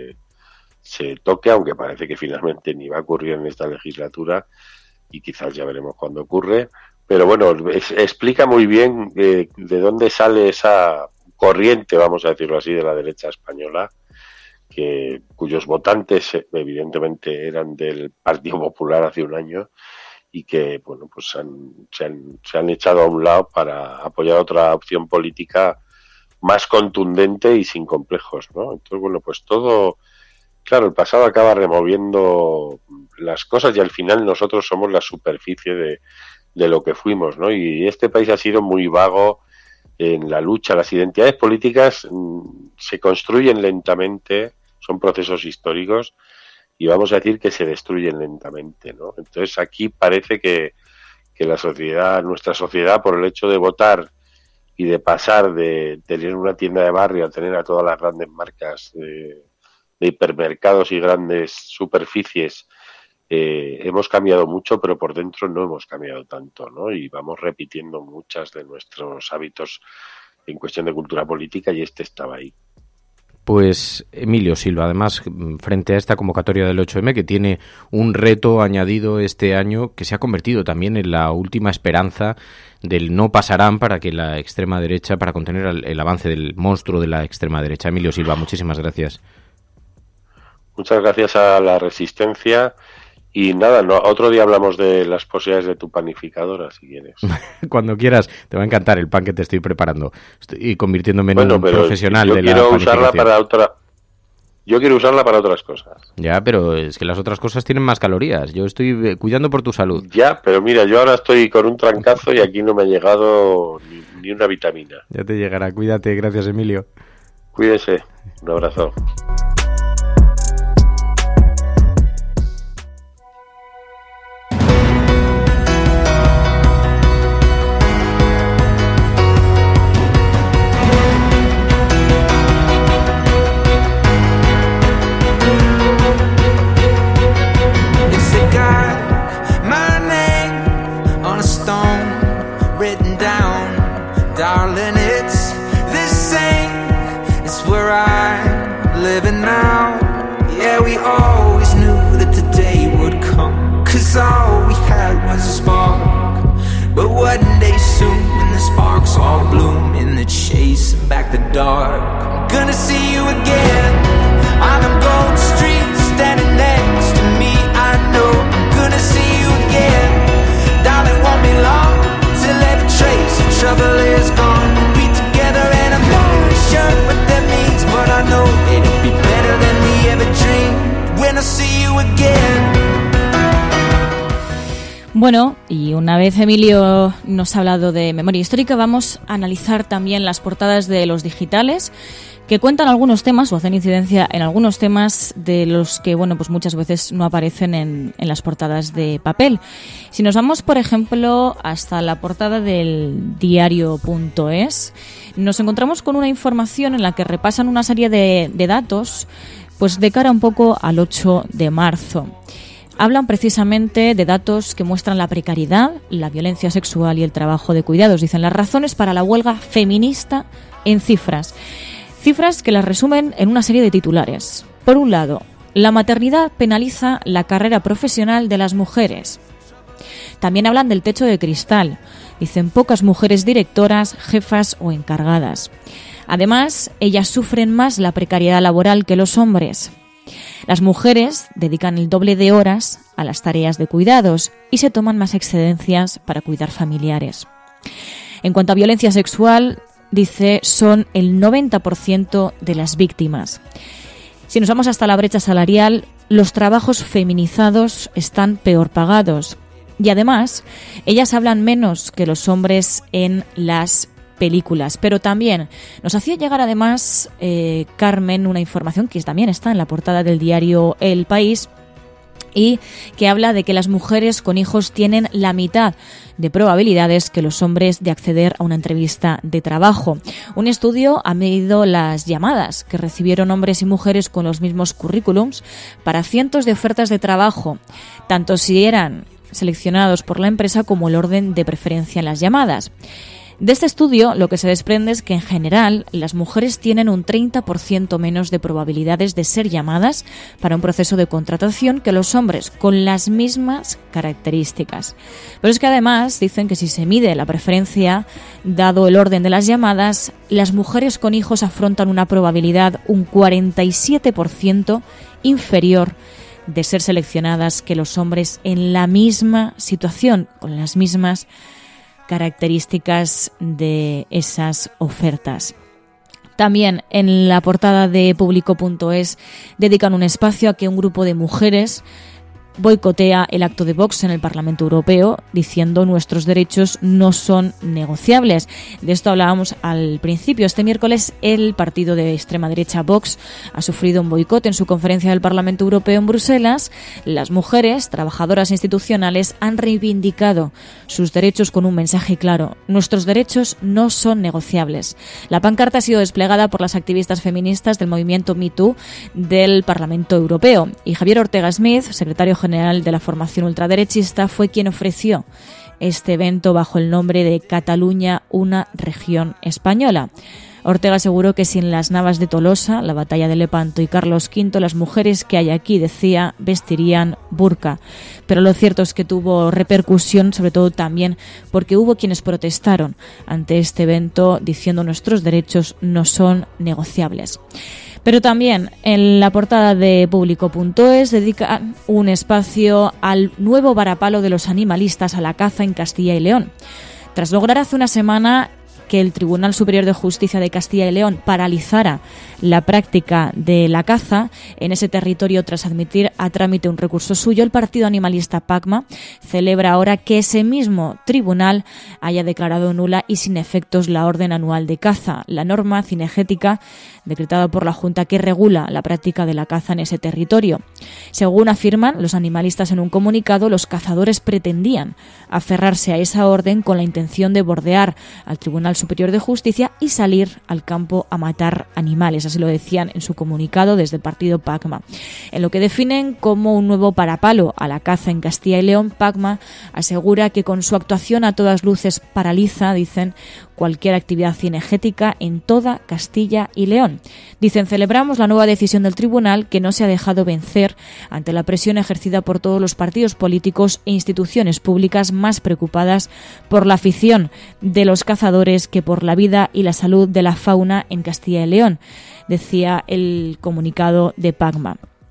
se toque, aunque parece que finalmente ni va a ocurrir en esta legislatura y quizás ya veremos cuándo ocurre. Pero bueno, explica muy bien de dónde sale esa corriente, vamos a decirlo así, de la derecha española, cuyos votantes evidentemente eran del Partido Popular hace un año y que bueno, pues se han echado a un lado para apoyar otra opción política más contundente y sin complejos, ¿no? Entonces, bueno, pues todo, claro, el pasado acaba removiendo las cosas y al final nosotros somos la superficie de lo que fuimos, ¿no? Y este país ha sido muy vago en la lucha. Las identidades políticas se construyen lentamente, son procesos históricos y vamos a decir que se destruyen lentamente, ¿no? Entonces aquí parece que nuestra sociedad, por el hecho de votar y de pasar de tener una tienda de barrio a tener a todas las grandes marcas de hipermercados y grandes superficies, hemos cambiado mucho, pero por dentro no hemos cambiado tanto, ¿no? Y vamos repitiendo muchas de nuestros hábitos en cuestión de cultura política y estaba ahí. Pues Emilio Silva, además, frente a esta convocatoria del 8M, que tiene un reto añadido este año, que se ha convertido también en la última esperanza del no pasarán para que la extrema derecha, para contener el avance del monstruo de la extrema derecha. Emilio Silva, muchísimas gracias. Muchas gracias a la Resistencia. Y nada, otro día hablamos de las posibilidades de tu panificadora, si quieres. Cuando quieras, te va a encantar el pan que te estoy preparando. Estoy convirtiéndome en un profesional de la panificación. Yo quiero usarla para otras cosas. Ya, pero es que las otras cosas tienen más calorías. Yo estoy cuidando por tu salud. Ya, pero mira, yo ahora estoy con un trancazo y aquí no me ha llegado ni una vitamina. Ya te llegará. Cuídate. Gracias, Emilio. Cuídese. Un abrazo. Darling, it's the same. It's where I'm living now. Yeah, we always knew that the day would come, 'cause all we had was a spark. But one day soon, when the sparks all bloom in the chasing back the dark, I'm gonna see you again on them gold streets, standing there Bueno, y una vez Emilio nos ha hablado de memoria histórica, vamos a analizar también las portadas de los digitales, que cuentan algunos temas o hacen incidencia en algunos temas de los que, bueno, pues muchas veces no aparecen en las portadas de papel. Si nos vamos, por ejemplo, hasta la portada del diario.es, nos encontramos con una información en la que repasan una serie de datos, pues de cara un poco al 8 de marzo. Hablan precisamente de datos que muestran la precariedad, la violencia sexual y el trabajo de cuidados. Dicen las razones para la huelga feminista en cifras. Cifras que las resumen en una serie de titulares. Por un lado, la maternidad penaliza la carrera profesional de las mujeres. También hablan del techo de cristal. Dicen pocas mujeres directoras, jefas o encargadas. Además, ellas sufren más la precariedad laboral que los hombres. Las mujeres dedican el doble de horas a las tareas de cuidados y se toman más excedencias para cuidar familiares. En cuanto a violencia sexual, dice, son el 90% de las víctimas. Si nos vamos hasta la brecha salarial, los trabajos feminizados están peor pagados. Y además, ellas hablan menos que los hombres en las películas. Pero también nos hacía llegar además Carmen una información que también está en la portada del diario El País, y que habla de que las mujeres con hijos tienen la mitad de probabilidades que los hombres de acceder a una entrevista de trabajo. Un estudio ha medido las llamadas que recibieron hombres y mujeres con los mismos currículums para cientos de ofertas de trabajo, tanto si eran seleccionados por la empresa como el orden de preferencia en las llamadas. De este estudio, lo que se desprende es que, en general, las mujeres tienen un 30% menos de probabilidades de ser llamadas para un proceso de contratación que los hombres, con las mismas características. Pero es que, además, dicen que si se mide la preferencia, dado el orden de las llamadas, las mujeres con hijos afrontan una probabilidad un 47% inferior de ser seleccionadas que los hombres en la misma situación, con las mismas características de esas ofertas. También en la portada de Público.es dedican un espacio a que un grupo de mujeres boicotea el acto de Vox en el Parlamento Europeo, diciendo nuestros derechos no son negociables. De esto hablábamos al principio. Este miércoles el partido de extrema derecha Vox ha sufrido un boicot en su conferencia del Parlamento Europeo en Bruselas. Las mujeres, trabajadoras institucionales, han reivindicado sus derechos con un mensaje claro: nuestros derechos no son negociables. La pancarta ha sido desplegada por las activistas feministas del movimiento Me Too del Parlamento Europeo, y Javier Ortega Smith, secretario general de la formación ultraderechista, fue quien ofreció este evento bajo el nombre de Cataluña, una región española. Ortega aseguró que sin las Navas de Tolosa, la batalla de Lepanto y Carlos V, las mujeres que hay aquí, decía, vestirían burka. Pero lo cierto es que tuvo repercusión, sobre todo también porque hubo quienes protestaron ante este evento diciendo nuestros derechos no son negociables. Pero también en la portada de Público.es dedican un espacio al nuevo varapalo de los animalistas a la caza en Castilla y León. Tras lograr hace una semana que el Tribunal Superior de Justicia de Castilla y León paralizara la práctica de la caza en ese territorio tras admitir a trámite un recurso suyo, el partido animalista PACMA celebra ahora que ese mismo tribunal haya declarado nula y sin efectos la orden anual de caza, la norma cinegética decretada por la Junta que regula la práctica de la caza en ese territorio. Según afirman los animalistas en un comunicado, los cazadores pretendían aferrarse a esa orden con la intención de bordear al Tribunal Superior de Justicia y salir al campo a matar animales. Así lo decían en su comunicado desde el partido PACMA. En lo que definen como un nuevo parapalo a la caza en Castilla y León, PACMA asegura que con su actuación a todas luces paraliza, dicen, cualquier actividad cinegética en toda Castilla y León. Dicen, celebramos la nueva decisión del tribunal que no se ha dejado vencer ante la presión ejercida por todos los partidos políticos e instituciones públicas más preocupadas por la afición de los cazadores que por la vida y la salud de la fauna en Castilla y León, decía el comunicado de PACMA.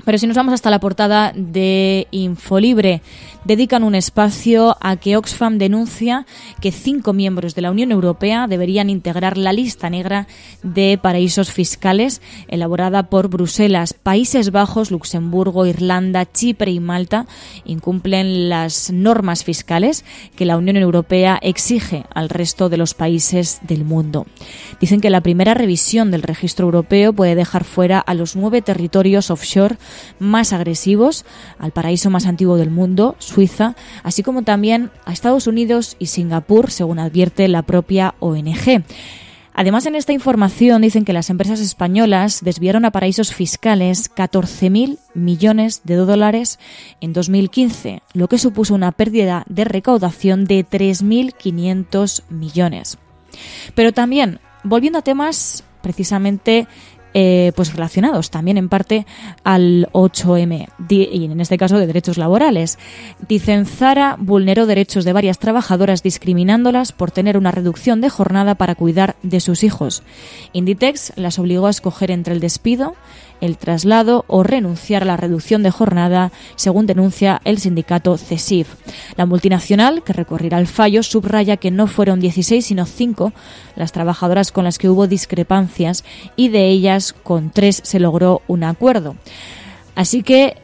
Pero si nos vamos hasta la portada de Infolibre, dedican un espacio a que Oxfam denuncia que 5 miembros de la Unión Europea deberían integrar la lista negra de paraísos fiscales elaborada por Bruselas. Países Bajos, Luxemburgo, Irlanda, Chipre y Malta incumplen las normas fiscales que la Unión Europea exige al resto de los países del mundo. Dicen que la primera revisión del registro europeo puede dejar fuera a los 9 territorios offshore más agresivos, al paraíso más antiguo del mundo, Suiza, así como también a Estados Unidos y Singapur, según advierte la propia ONG. Además, en esta información dicen que las empresas españolas desviaron a paraísos fiscales 14.000 millones de dólares en 2015, lo que supuso una pérdida de recaudación de 3.500 millones. Pero también, volviendo a temas precisamente pues relacionados también en parte al 8M y en este caso de derechos laborales. Dicen, Zara vulneró derechos de varias trabajadoras discriminándolas por tener una reducción de jornada para cuidar de sus hijos. Inditex las obligó a escoger entre el despido, el traslado o renunciar a la reducción de jornada, según denuncia el sindicato CESIF. La multinacional, que recurrirá al fallo, subraya que no fueron 16 sino 5 las trabajadoras con las que hubo discrepancias y de ellas con 3 se logró un acuerdo. Así que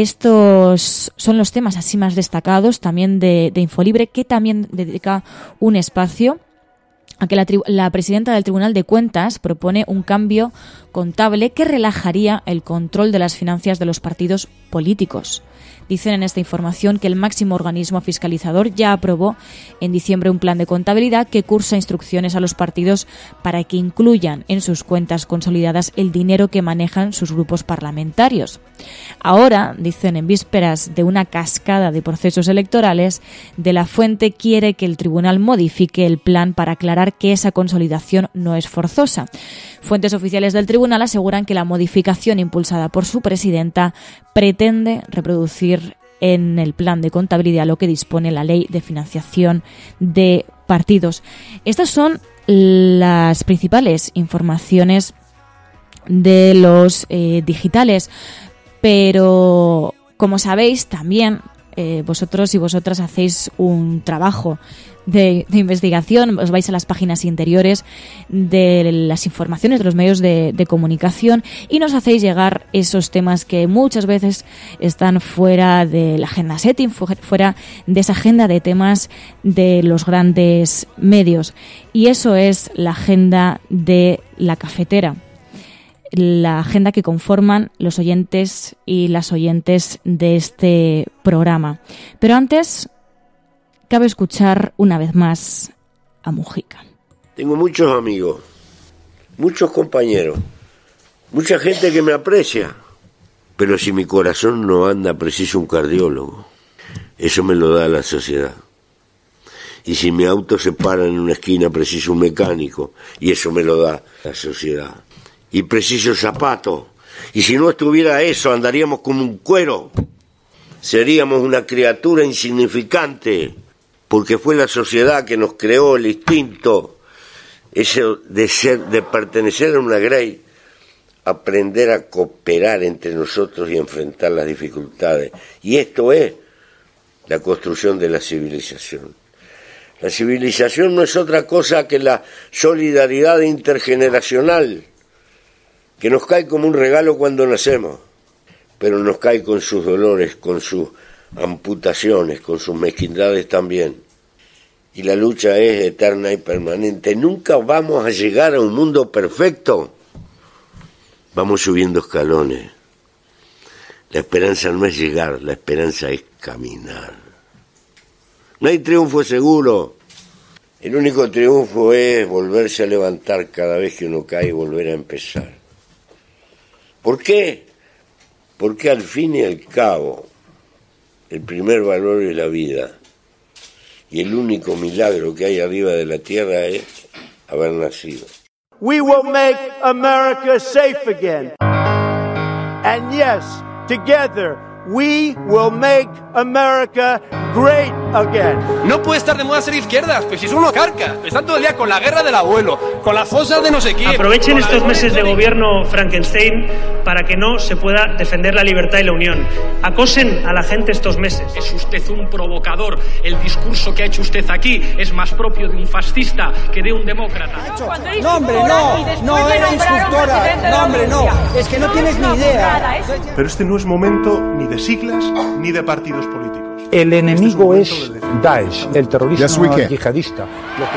estos son los temas así más destacados también de Infolibre, que también dedica un espacio a que la presidenta del Tribunal de Cuentas propone un cambio contable que relajaría el control de las finanzas de los partidos políticos. Dicen en esta información que el máximo organismo fiscalizador ya aprobó en diciembre un plan de contabilidad que cursa instrucciones a los partidos para que incluyan en sus cuentas consolidadas el dinero que manejan sus grupos parlamentarios. Ahora, dicen, en vísperas de una cascada de procesos electorales, De la Fuente quiere que el tribunal modifique el plan para aclarar que esa consolidación no es forzosa. Fuentes oficiales del tribunal aseguran que la modificación impulsada por su presidenta pretende reproducir en el plan de contabilidad lo que dispone la Ley de Financiación de Partidos. Estas son las principales informaciones de los digitales, pero como sabéis también vosotros y vosotras hacéis un trabajo de investigación, os vais a las páginas interiores de las informaciones de los medios de comunicación y nos hacéis llegar esos temas que muchas veces están fuera de la agenda setting, fuera de esa agenda de temas de los grandes medios. Y eso es la agenda de La Cafetera, la agenda que conforman los oyentes y las oyentes de este programa. Pero antes, cabe escuchar una vez más a Mujica. Tengo muchos amigos, muchos compañeros, mucha gente que me aprecia, pero si mi corazón no anda, preciso un cardiólogo. Eso me lo da la sociedad. Y si mi auto se para en una esquina, preciso un mecánico, y eso me lo da la sociedad. Y preciso zapatos, y si no estuviera eso, andaríamos como un cuero. Seríamos una criatura insignificante, porque fue la sociedad que nos creó el instinto, ese de pertenecer a una grey, aprender a cooperar entre nosotros y enfrentar las dificultades. Y esto es la construcción de la civilización. La civilización no es otra cosa que la solidaridad intergeneracional, que nos cae como un regalo cuando nacemos, pero nos cae con sus dolores, con sus amputaciones, con sus mezquindades también. Y la lucha es eterna y permanente. Nunca vamos a llegar a un mundo perfecto. Vamos subiendo escalones. La esperanza no es llegar, la esperanza es caminar. No hay triunfo seguro. El único triunfo es volverse a levantar cada vez que uno cae y volver a empezar. ¿Por qué? Porque al fin y al cabo, el primer valor es la vida. Y el único milagro que hay arriba de la tierra es haber nacido. We will make America safe again. And yes, together, we will make America great again. No puede estar de moda ser izquierdas, pues si son unos carcas. Están todo el día con la guerra del abuelo, con las fosas de no sé quién. Aprovechen estos meses de gobierno Frankenstein para que no se pueda defender la libertad y la unión. Acosen a la gente estos meses. Es usted un provocador. El discurso que ha hecho usted aquí es más propio de un fascista que de un demócrata. No, hombre, no era instructora. No, hombre, no. Es que no tienes ni idea. Pero este no es momento ni de siglas ni de partidos políticos. El enemigo es Daesh, el terrorismo yihadista.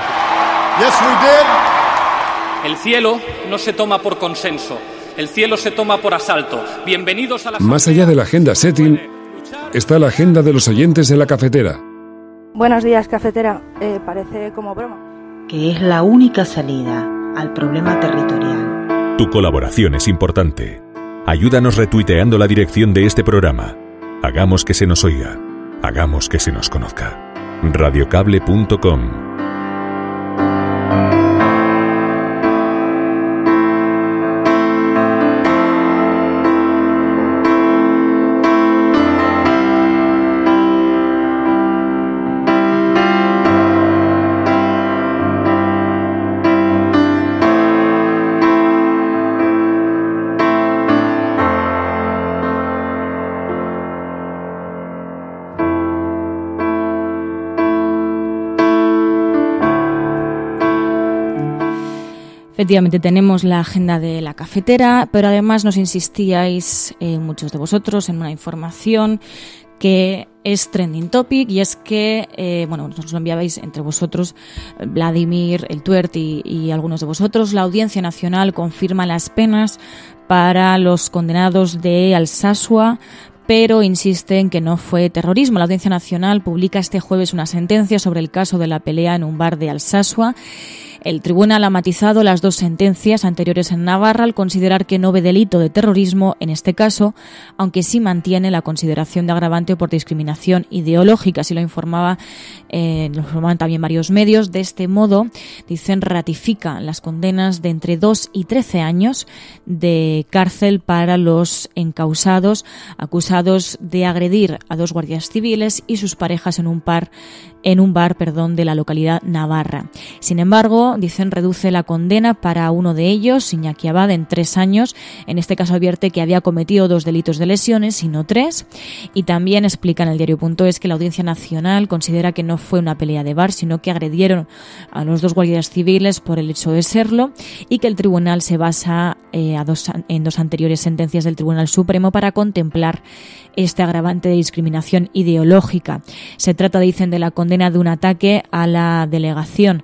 El cielo no se toma por consenso. El cielo se toma por asalto. Bienvenidos a la... Más allá de la agenda setting, está la agenda de los oyentes de la cafetera. Buenos días, cafetera. Parece como broma. Que es la única salida al problema territorial. Tu colaboración es importante. Ayúdanos retuiteando la dirección de este programa. Hagamos que se nos oiga. Hagamos que se nos conozca. Radiocable.com. Efectivamente, tenemos la agenda de la cafetera, pero además nos insistíais, muchos de vosotros, en una información que es trending topic, y es que, nos lo enviabais entre vosotros, Vladimir, el Tuert y algunos de vosotros. La Audiencia Nacional confirma las penas para los condenados de Alsasua, pero insiste en que no fue terrorismo. La Audiencia Nacional publica este jueves una sentencia sobre el caso de la pelea en un bar de Alsasua. El tribunal ha matizado las dos sentencias anteriores en Navarra al considerar que no ve delito de terrorismo en este caso, aunque sí mantiene la consideración de agravante por discriminación ideológica. Así lo informaban también varios medios. De este modo, dicen, ratifica las condenas de entre 2 y 13 años de cárcel para los encausados acusados de agredir a 2 guardias civiles y sus parejas en un bar de la localidad navarra. Sin embargo, dicen, reduce la condena para uno de ellos, Iñaki Abad, en 3 años. En este caso advierte que había cometido 2 delitos de lesiones y no 3. Y también explica en el diario.es que la Audiencia Nacional considera que no fue una pelea de bar, sino que agredieron a los 2 guardias civiles por el hecho de serlo, y que el tribunal se basa en 2 anteriores sentencias del Tribunal Supremo para contemplar este agravante de discriminación ideológica. Se trata, dicen, de la condena de un ataque a la delegación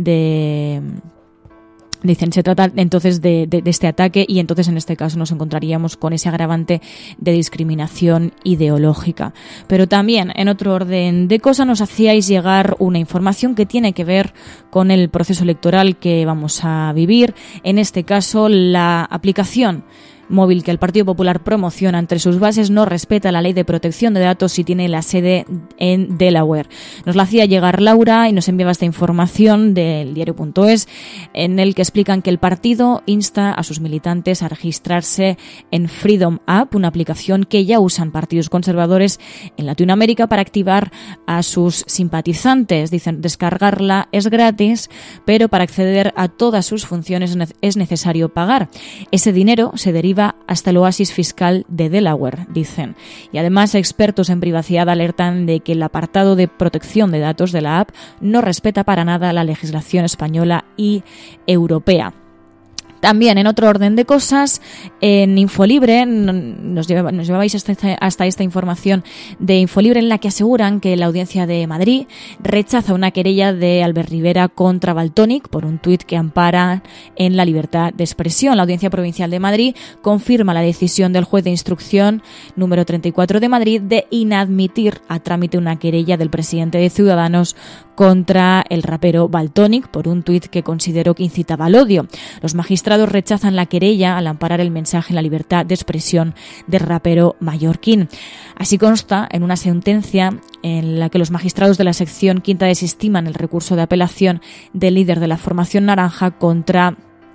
se trata entonces de este ataque, y entonces en este caso nos encontraríamos con ese agravante de discriminación ideológica. Pero también, en otro orden de cosas, nos hacíais llegar una información que tiene que ver con el proceso electoral que vamos a vivir. En este caso, la aplicación móvil que el Partido Popular promociona entre sus bases no respeta la ley de protección de datos y tiene la sede en Delaware. Nos la hacía llegar Laura y nos enviaba esta información del diario.es, en el que explican que el partido insta a sus militantes a registrarse en Freedom App, una aplicación que ya usan partidos conservadores en Latinoamérica para activar a sus simpatizantes. Dicen, descargarla es gratis, pero para acceder a todas sus funciones es necesario pagar. Ese dinero se deriva hasta el oasis fiscal de Delaware, dicen. Y además, expertos en privacidad alertan de que el apartado de protección de datos de la app no respeta para nada la legislación española y europea. También, en otro orden de cosas, en Infolibre nos llevabais hasta esta información de Infolibre, en la que aseguran que la Audiencia de Madrid rechaza una querella de Albert Rivera contra Valtònyc por un tuit que ampara en la libertad de expresión. La Audiencia Provincial de Madrid confirma la decisión del juez de instrucción número 34 de Madrid de inadmitir a trámite una querella del presidente de Ciudadanos contra el rapero Valtònyc por un tuit que consideró que incitaba al odio. Los magistrados rechazan la querella al amparar el mensaje en la libertad de expresión del rapero mallorquín. Así consta en una sentencia en la que los magistrados de la sección quinta desestiman el recurso de apelación del líder de la formación naranja contra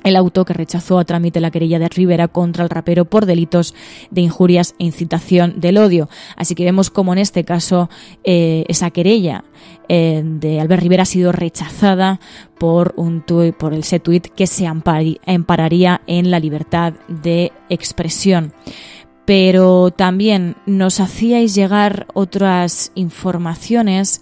el auto que rechazó a trámite la querella de Rivera contra el rapero por delitos de injurias e incitación del odio. Así que vemos como en este caso esa querella de Albert Rivera ha sido rechazada por ese tuit que se ampararía en la libertad de expresión. Pero también nos hacíais llegar otras informaciones.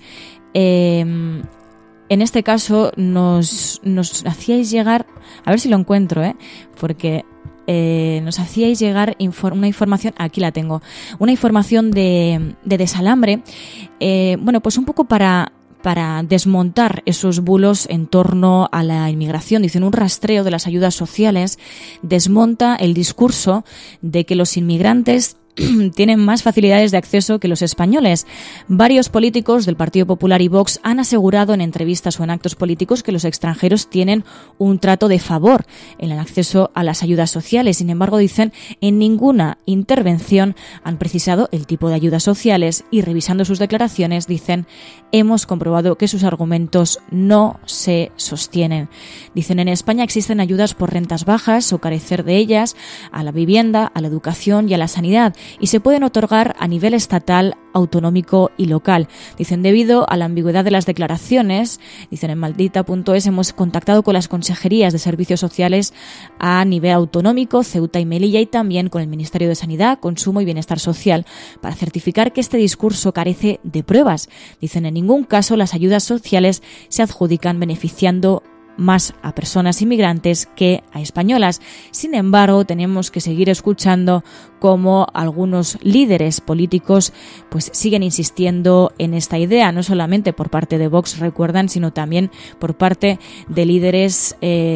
En este caso nos hacíais llegar, a ver si lo encuentro, porque nos hacíais llegar una información, aquí la tengo, una información de Desalambre, pues un poco para desmontar esos bulos en torno a la inmigración. Dicen, un rastreo de las ayudas sociales desmonta el discurso de que los inmigrantes tienen más facilidades de acceso que los españoles. Varios políticos del Partido Popular y Vox han asegurado en entrevistas o en actos políticos que los extranjeros tienen un trato de favor en el acceso a las ayudas sociales. Sin embargo, dicen, en ninguna intervención han precisado el tipo de ayudas sociales y, revisando sus declaraciones, dicen, hemos comprobado que sus argumentos no se sostienen. Dicen, en España existen ayudas por rentas bajas o carecer de ellas, a la vivienda, a la educación y a la sanidad, y se pueden otorgar a nivel estatal, autonómico y local. Dicen, debido a la ambigüedad de las declaraciones, dicen, en maldita.es hemos contactado con las consejerías de servicios sociales a nivel autonómico, Ceuta y Melilla, y también con el Ministerio de Sanidad, Consumo y Bienestar Social, para certificar que este discurso carece de pruebas. Dicen, en ningún caso las ayudas sociales se adjudican beneficiando más a personas inmigrantes que a españolas. Sin embargo, tenemos que seguir escuchando cómo algunos líderes políticos pues siguen insistiendo en esta idea, no solamente por parte de Vox, recuerdan, sino también por parte de líderes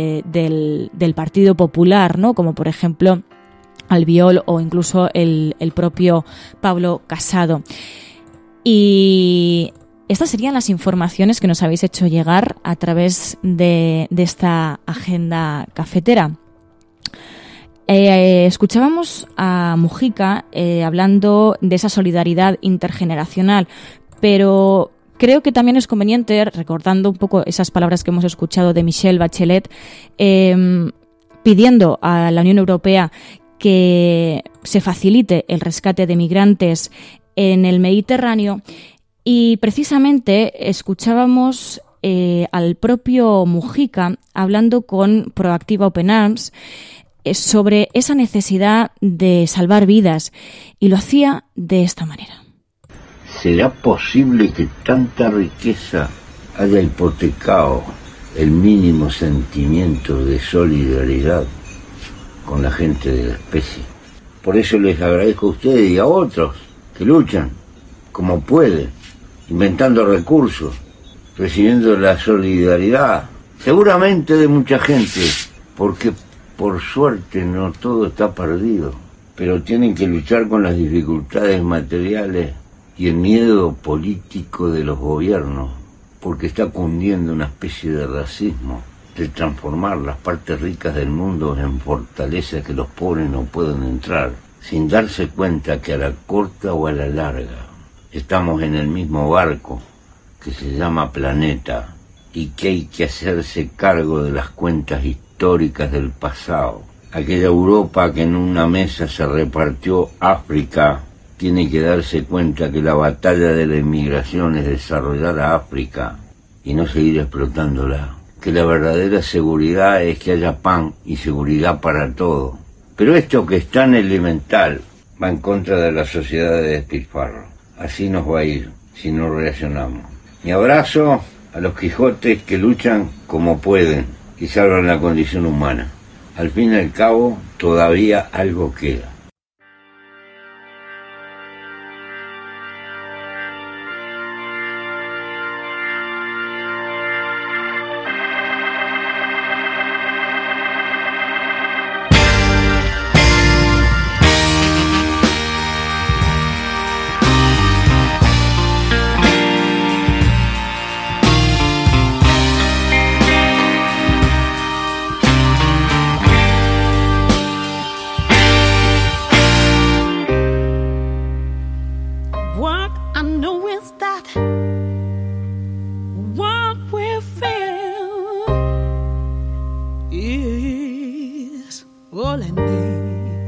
del Partido Popular, ¿no? Como por ejemplo Albiol o incluso el propio Pablo Casado. Y estas serían las informaciones que nos habéis hecho llegar a través de esta agenda cafetera. Escuchábamos a Mujica hablando de esa solidaridad intergeneracional, pero creo que también es conveniente, recordando un poco esas palabras que hemos escuchado de Michelle Bachelet, pidiendo a la Unión Europea que se facilite el rescate de migrantes en el Mediterráneo. Y precisamente escuchábamos al propio Mujica hablando con Proactiva Open Arms sobre esa necesidad de salvar vidas, y lo hacía de esta manera. ¿Será posible que tanta riqueza haya hipotecado el mínimo sentimiento de solidaridad con la gente de la especie? Por eso les agradezco a ustedes y a otros que luchan como pueden, inventando recursos, recibiendo la solidaridad, seguramente de mucha gente, porque por suerte no todo está perdido, pero tienen que luchar con las dificultades materiales y el miedo político de los gobiernos, porque está cundiendo una especie de racismo, de transformar las partes ricas del mundo en fortalezas que los pobres no pueden entrar, sin darse cuenta que a la corta o a la larga estamos en el mismo barco que se llama planeta y que hay que hacerse cargo de las cuentas históricas del pasado. Aquella Europa que en una mesa se repartió África tiene que darse cuenta que la batalla de la inmigración es desarrollar a África y no seguir explotándola. Que la verdadera seguridad es que haya pan y seguridad para todo. Pero esto que es tan elemental va en contra de la sociedad de despilfarro. Así nos va a ir si no reaccionamos. Mi abrazo a los Quijotes que luchan como pueden y salvan la condición humana. Al fin y al cabo, todavía algo queda. all I need.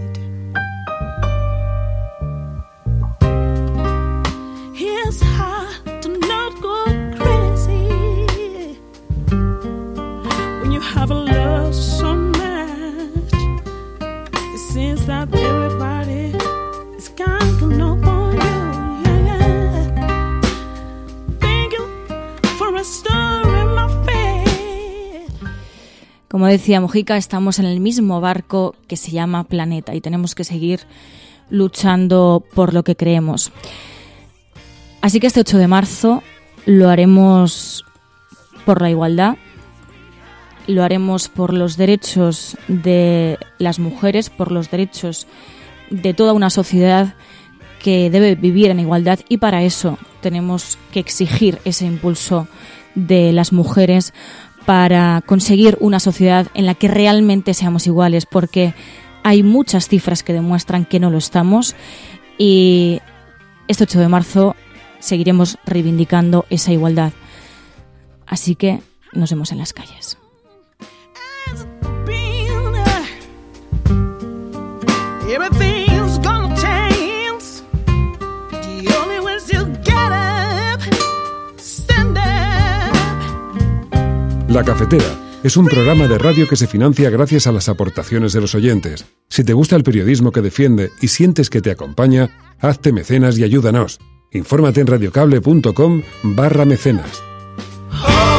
It's hard to not go crazy when you have a love so much. It seems that everybody is counting on you. Yeah. Thank you for restoring my faith. Como decía Mojica, estamos en el mismo barco que se llama Planeta y tenemos que seguir luchando por lo que creemos. Así que este 8 de marzo lo haremos por la igualdad, lo haremos por los derechos de las mujeres, por los derechos de toda una sociedad que debe vivir en igualdad, y para eso tenemos que exigir ese impulso de las mujeres para conseguir una sociedad en la que realmente seamos iguales, porque hay muchas cifras que demuestran que no lo estamos, y este 8 de marzo seguiremos reivindicando esa igualdad. Así que nos vemos en las calles. La Cafetera es un programa de radio que se financia gracias a las aportaciones de los oyentes. Si te gusta el periodismo que defiende y sientes que te acompaña, hazte mecenas y ayúdanos. Infórmate en radiocable.com/mecenas.